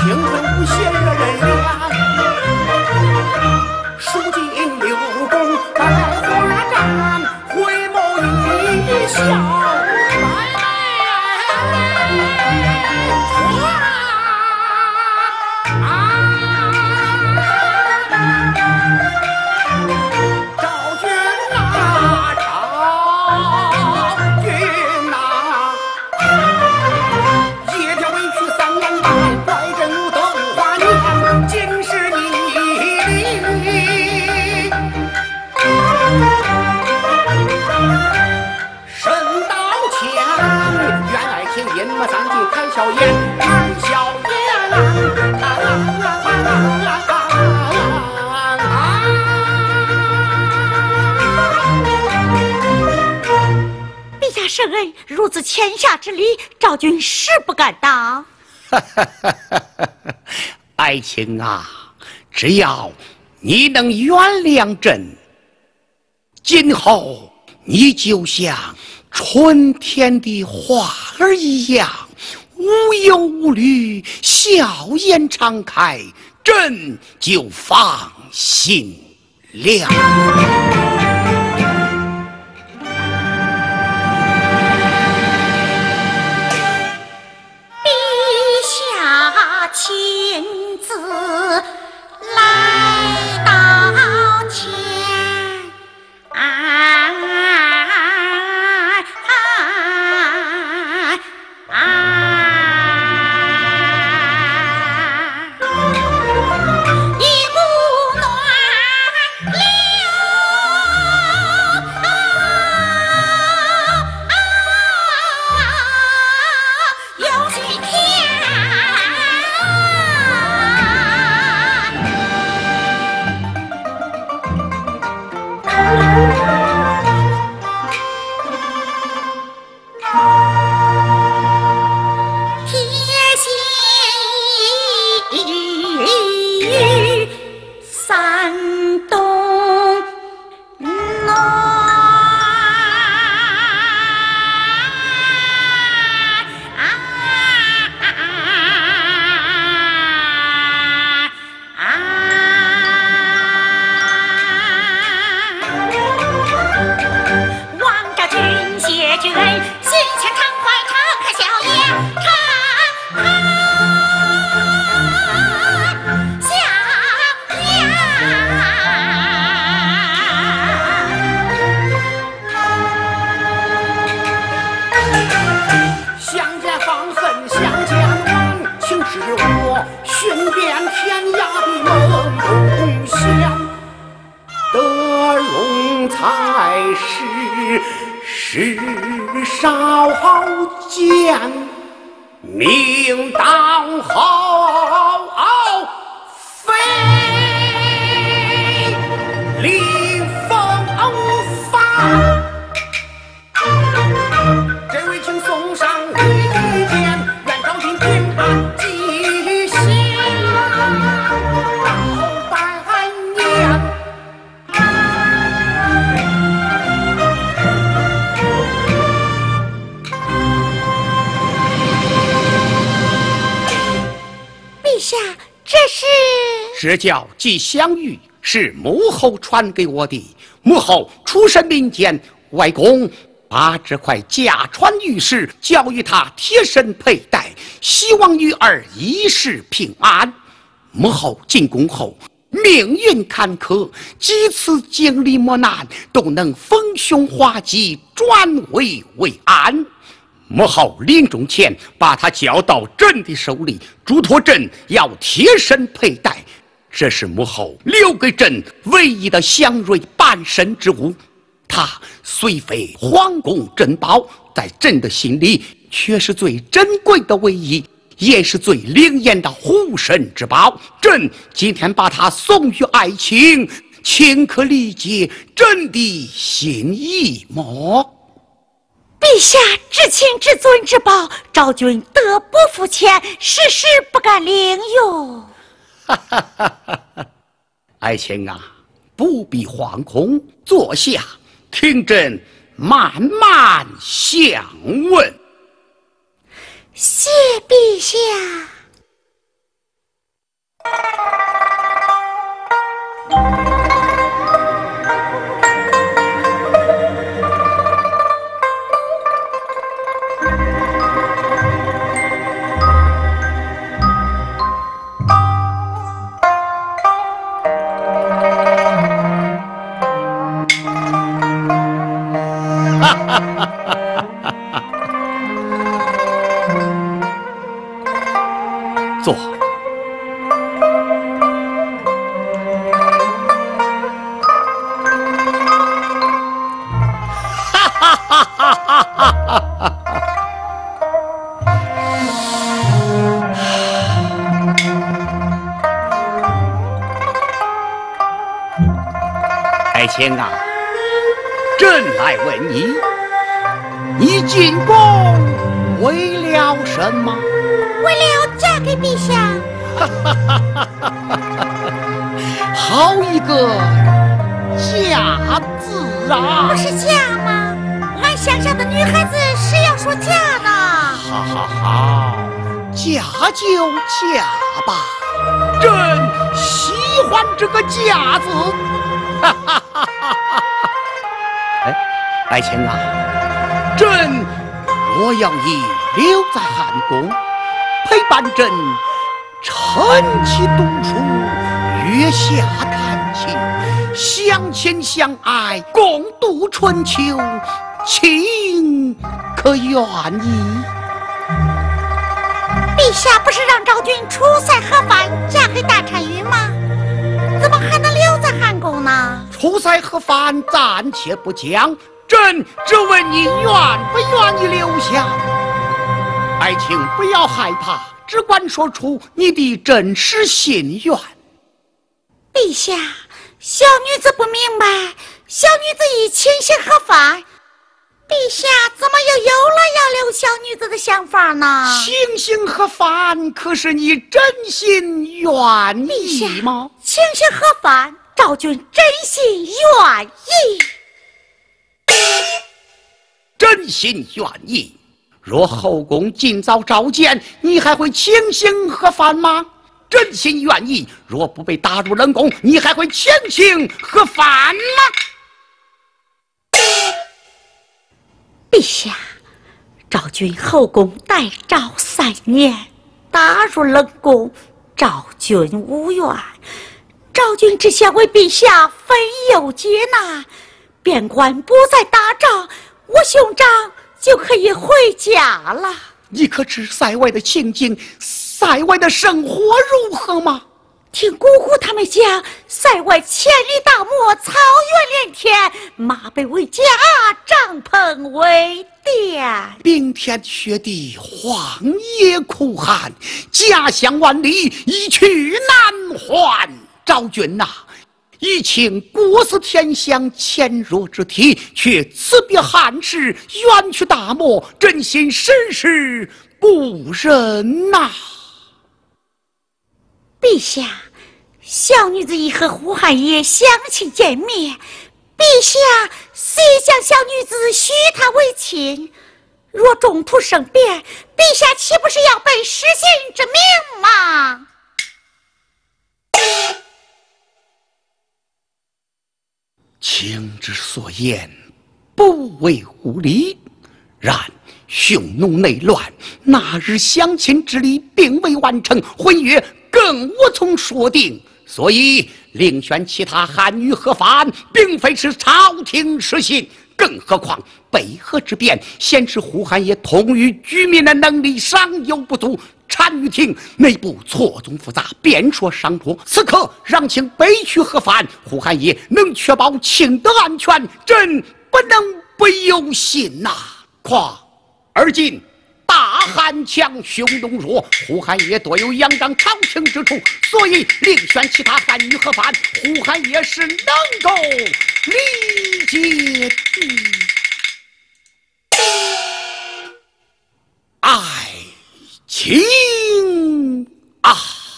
青春无限惹人怜。数尽六宫百花绽，回眸一笑。开笑颜，开笑颜陛下圣恩，如此天下之礼，昭君誓不敢当。 爱卿啊，只要你能原谅朕，今后你就像春天的花儿一样，无忧无虑，笑颜常开，朕就放心了。 陛下亲自来到前，啊世少见，命当后非李风发。这位请送上礼件，愿昭君平安吉祥，当后百年。 陛下，这是这叫吉祥玉，是母后传给我的。母后出身民间，外公把这块家传玉石交予他贴身佩戴，希望女儿一世平安。母后进宫后，命运坎坷，几次经历磨难，都能逢凶化吉，转危为安。母后临终前把他交到朕的手里，嘱托朕要贴身佩戴，这是母后留给朕唯一的祥瑞半身之物。它虽非皇宫珍宝，在朕的心里却是最珍贵的唯一，也是最灵验的护身之宝。朕今天把它送与爱卿，请可理解朕的心意么？ 陛下至亲至尊之宝，昭君得不付钱，时时不敢领用。 哈哈哈哈！爱卿啊，不必惶恐，坐下，听朕慢慢详问。 谢陛下。 卿啊，朕来问你，你进宫为了什么？ 为了嫁给陛下。 好一个嫁字啊！ 不是嫁吗？俺乡下的女孩子是要说嫁的。 好好好，嫁就嫁吧，朕喜欢这个嫁字。哈哈哈哈哈！哎，爱卿啊，朕我要你留在汉宫，陪伴朕晨起读书，月下弹琴，相亲相爱，共度春秋，卿可愿意？ 陛下不是让昭君出塞河藩，嫁给大单于吗？怎么还能留在汉宫呢？ 出塞河藩暂且不讲，朕只问你愿不愿意留下。爱卿不要害怕，只管说出你的真实心愿。 陛下，小女子不明白，小女子已亲信河藩，陛下怎么又有了要留小女子的想法呢？ 情形河藩可是你真心愿意吗？ 情形河藩，昭君真心愿意。 真心愿意。若后宫尽早召见，你还会情形河藩吗？真心愿意。若不被打入冷宫，你还会情形河藩吗？ 陛下，昭君后宫待诏三年，打入冷宫，昭君无怨。昭君只想为陛下分忧解难，边关不再打仗，我兄长就可以回家了。 你可知塞外的情景，塞外的生活如何吗？ 听姑姑他们讲，塞外千里大漠，草原连天，马背为甲，帐篷为殿， 冰天雪地，荒野苦寒，家乡万里，一去难还。昭君呐、啊，以请国司天香，谦弱之体，却辞别汉室，远去大漠，真心实是不忍呐、啊。 陛下，小女子已和胡汉爷相亲见面，陛下虽将小女子许他为妻，若中途生变，陛下岂不是要被失信之命吗？ 卿之所言不为无理，然匈奴内乱，那日相亲之礼并未完成，婚约更无从说定，所以另选其他汉女河藩，并非是朝廷失信。更何况北河之变，显示胡汉爷通于居民的能力尚有不足，单于庭内部错综复杂，变说商托。此刻让卿北去河藩，胡汉爷能确保卿得安全，朕不能不忧心呐、啊。况而今大汉强，匈奴弱，胡汉爷多有仰仗朝廷之处，所以另选其他汉女河藩，胡汉爷是能够理解的。爱情啊！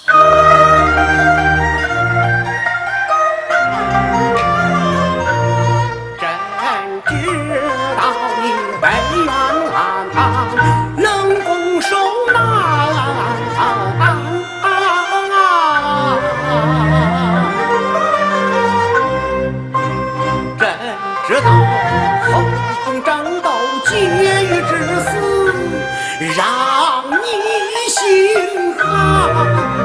朕知道你被冤枉，冷宫受难。朕知道后宫争斗，结于至死，让你心寒。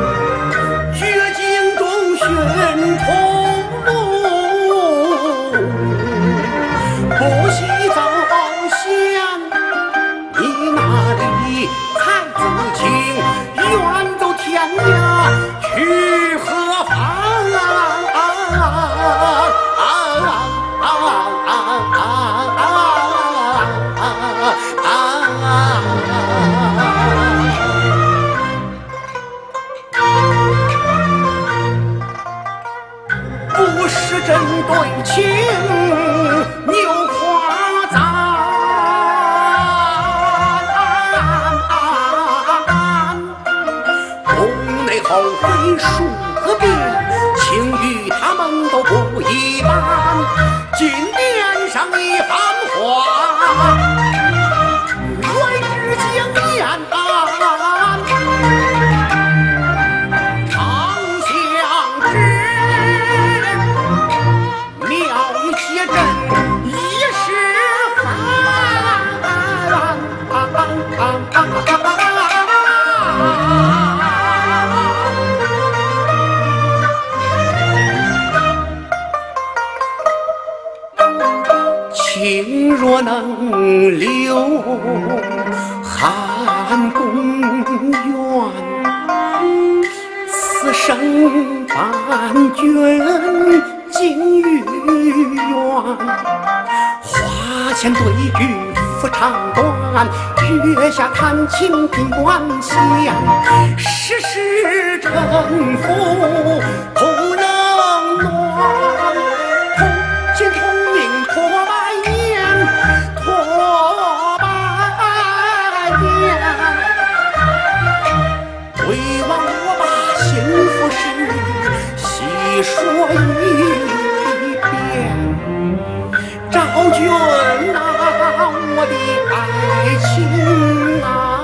针对情，牛夸赞。宫内后妃数个遍，情与他们都不一般。金殿上一番话，来日将言安。常相知，妙语写真一时情若能留汉宫园，此生半卷金玉缘。花前对玉夫长短，月下弹琴品官弦。世事沉浮不能暖，同情同命托百年，托百年。回望我把幸福事细说一遍，赵君啊，我的爱情啊，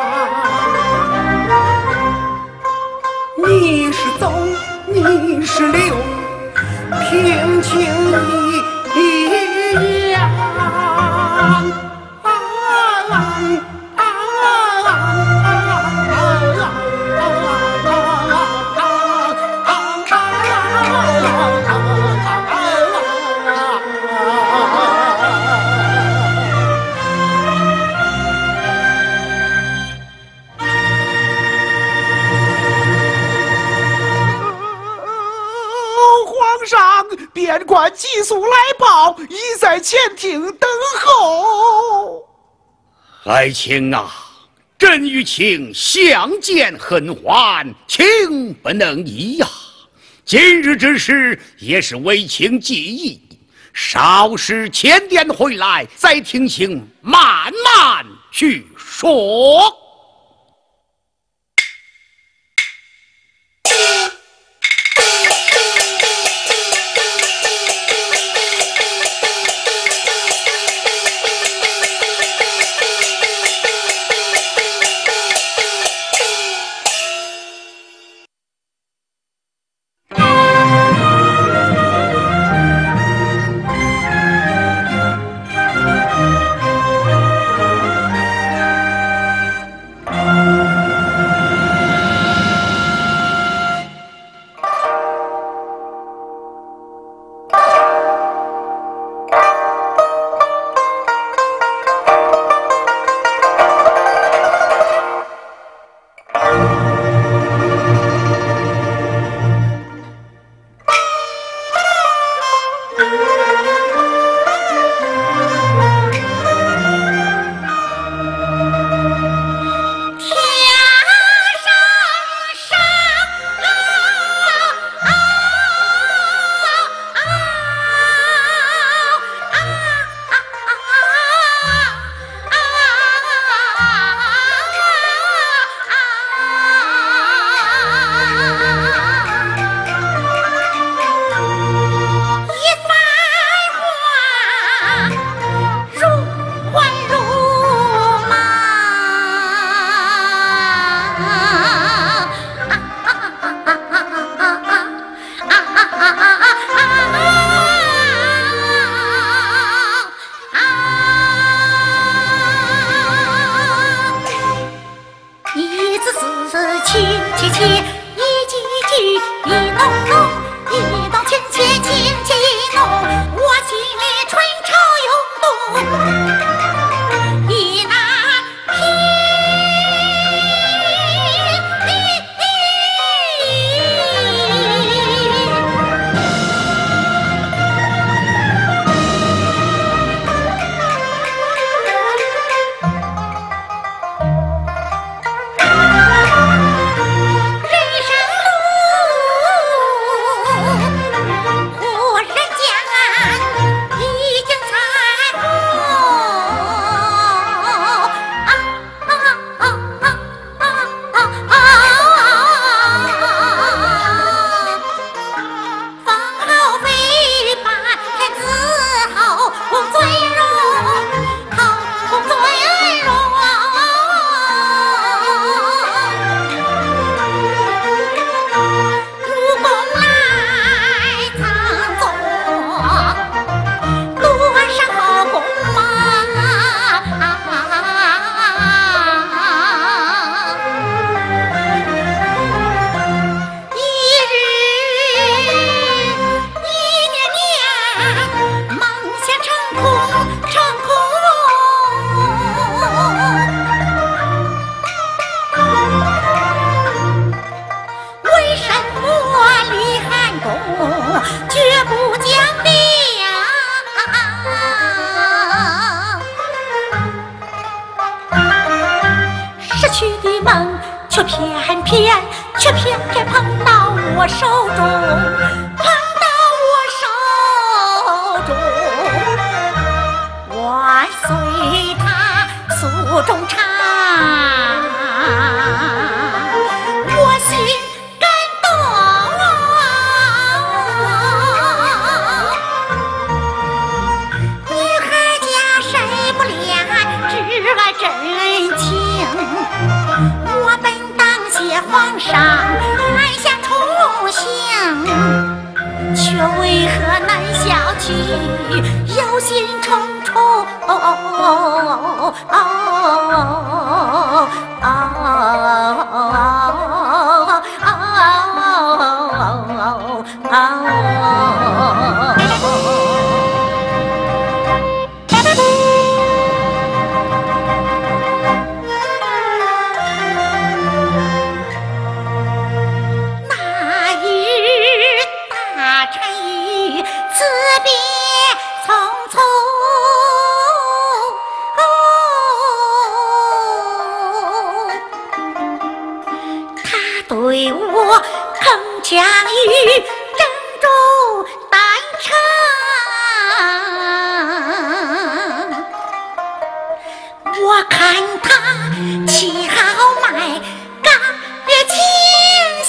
你是走，你是留，凭情一样。 皇上，边关急速来报，已在前厅等候。 爱卿啊，朕与卿相见恨晚，情不能移呀。今日之事也是为卿记忆，稍时前殿回来，再听卿慢慢叙说。 功，绝不讲理。失去的梦，却偏偏却偏偏碰到我手中，碰到我手中。我随他诉衷肠，我心感动。女孩家谁不恋只爱真情？我本当谢皇上爱下重刑，却为何难消去忧心忡忡？哦哦哦哦那一日大臣与辞别匆匆，他对我铿锵与郑重担承，我看他气豪迈，刚烈清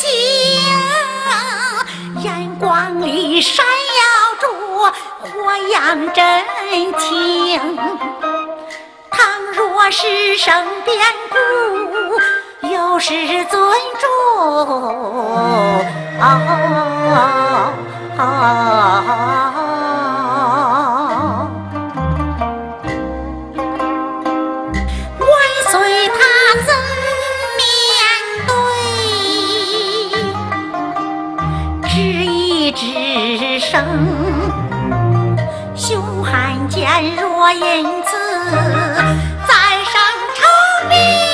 醒，眼光里闪耀着火样真情。倘若是生变故，又是尊重。啊啊啊万岁他怎面对？只一只声，凶悍奸弱因此再上朝礼。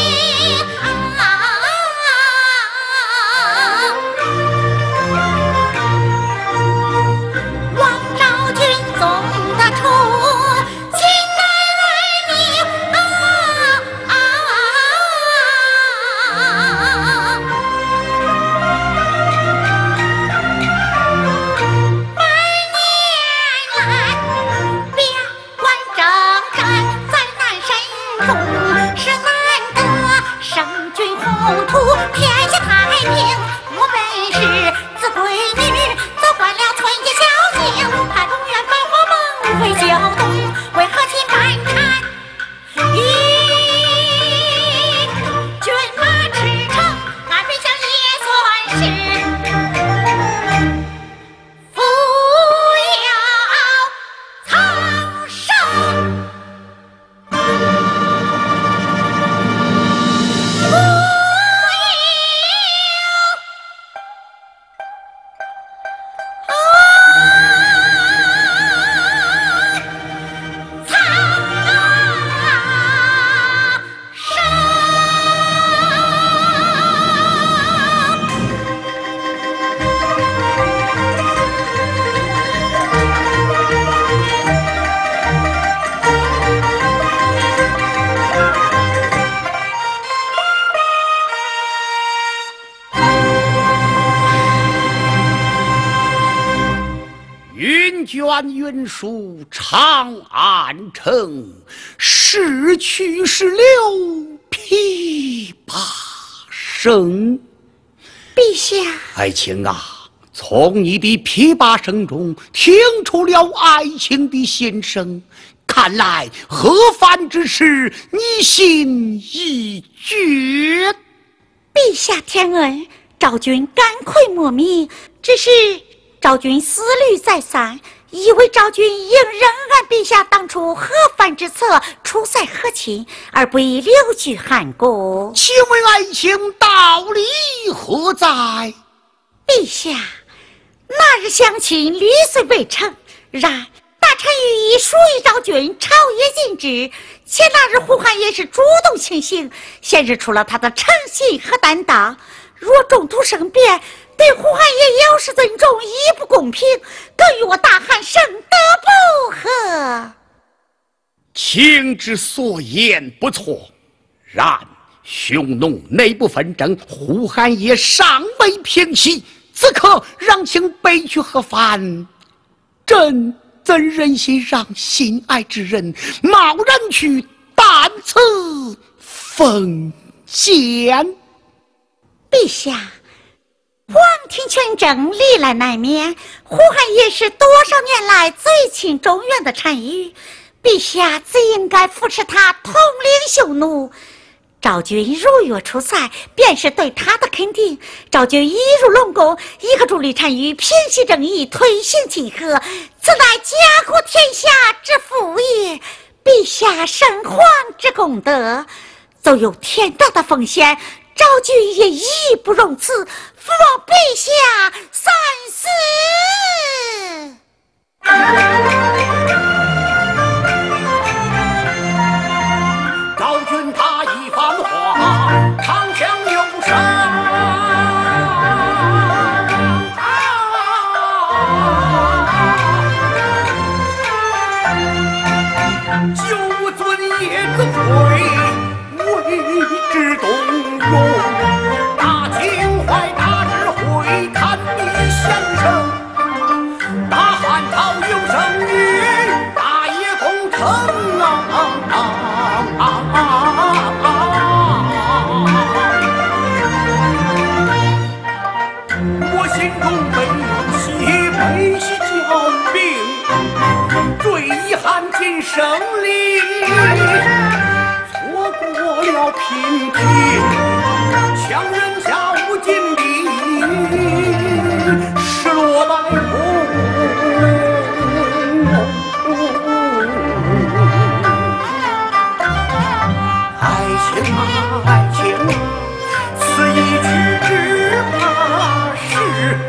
卷云舒长安城，逝去是留琵琶声。 陛下， 爱卿啊，从你的琵琶声中听出了爱情的心声，看来何番之事你心已决。 陛下天恩，昭君感愧莫名，只是昭君思虑再三，以为昭君应仍按陛下当初和番之策，出塞和亲，而不宜留居汉宫。 请问爱卿道理何在？ 陛下，那日相亲屡虽未成，然大臣御医属于昭君，朝野尽知。且那日胡汉也是主动请行，显示出了他的诚信和担当。 若中途生变，对胡汉爷有失尊重，亦不公平，更与我大汉生得不和。 卿之所言不错，然匈奴内部纷争，胡汉爷尚未平息，此刻让卿背去何番？朕怎忍心让心爱之人贸然去担此风险？ 陛下，皇庭权争历来难免，胡汉爷是多少年来最亲中原的单于，陛下最应该扶持他统领匈奴。昭君如约出塞，便是对他的肯定。昭君一入龙宫，一个助力单于平息争议，推行亲和，此乃家国天下之福也。陛下圣皇之功德，纵有天大的风险，昭君也义不容辞，父望陛下三思。 昭君他一番话，长枪有声， 九尊叶子会为之动容，大情怀大智慧堪比相声，大汉朝有圣女，大业功成啊！我心中悲喜悲喜交兵，最遗憾今生里错过了娉婷，强人下无尽力，失落百步。爱情啊爱情，此一去只怕是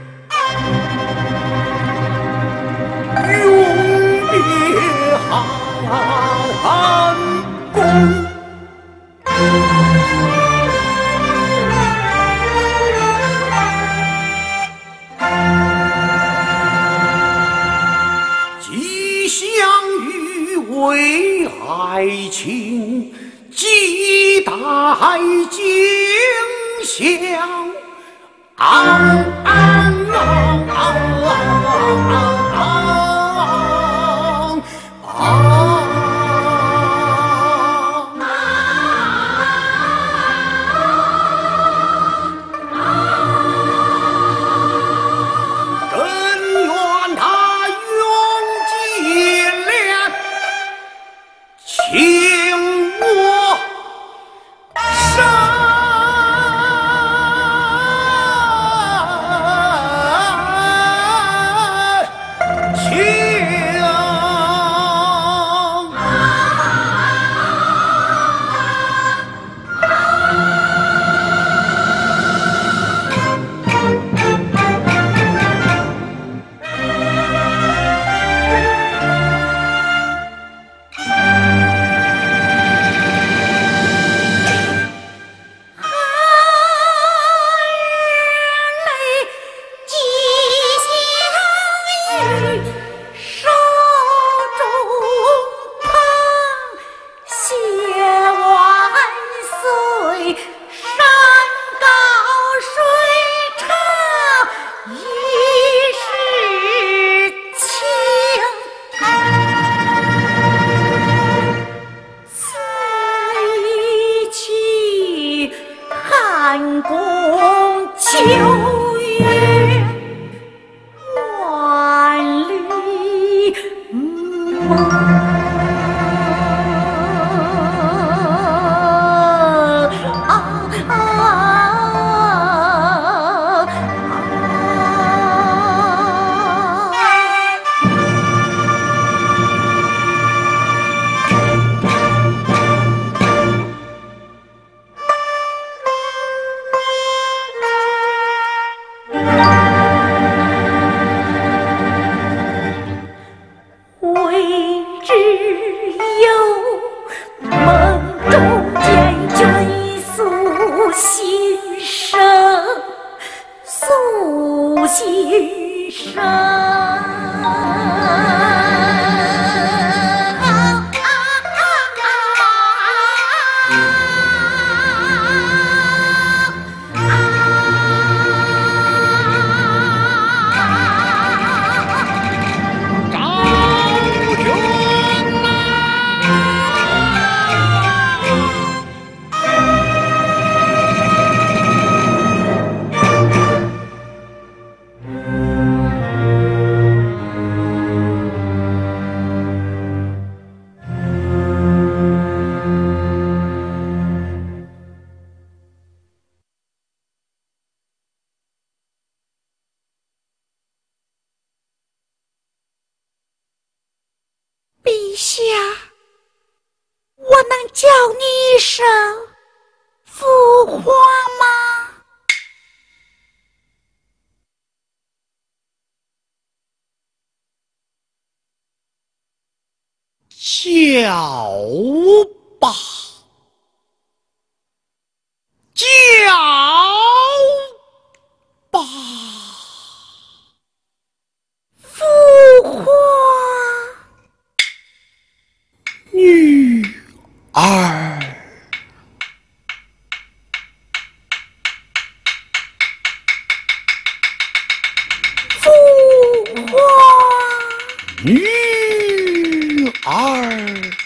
永别汉宫。吉祥与为爱情，几代景象，昂昂昂昂昂昂昂。真愿他永结连，情我深。 苏先生。 陛下，我能叫你一声父皇吗？ 叫吧，叫吧， 父皇。 女儿， 父皇， 女儿。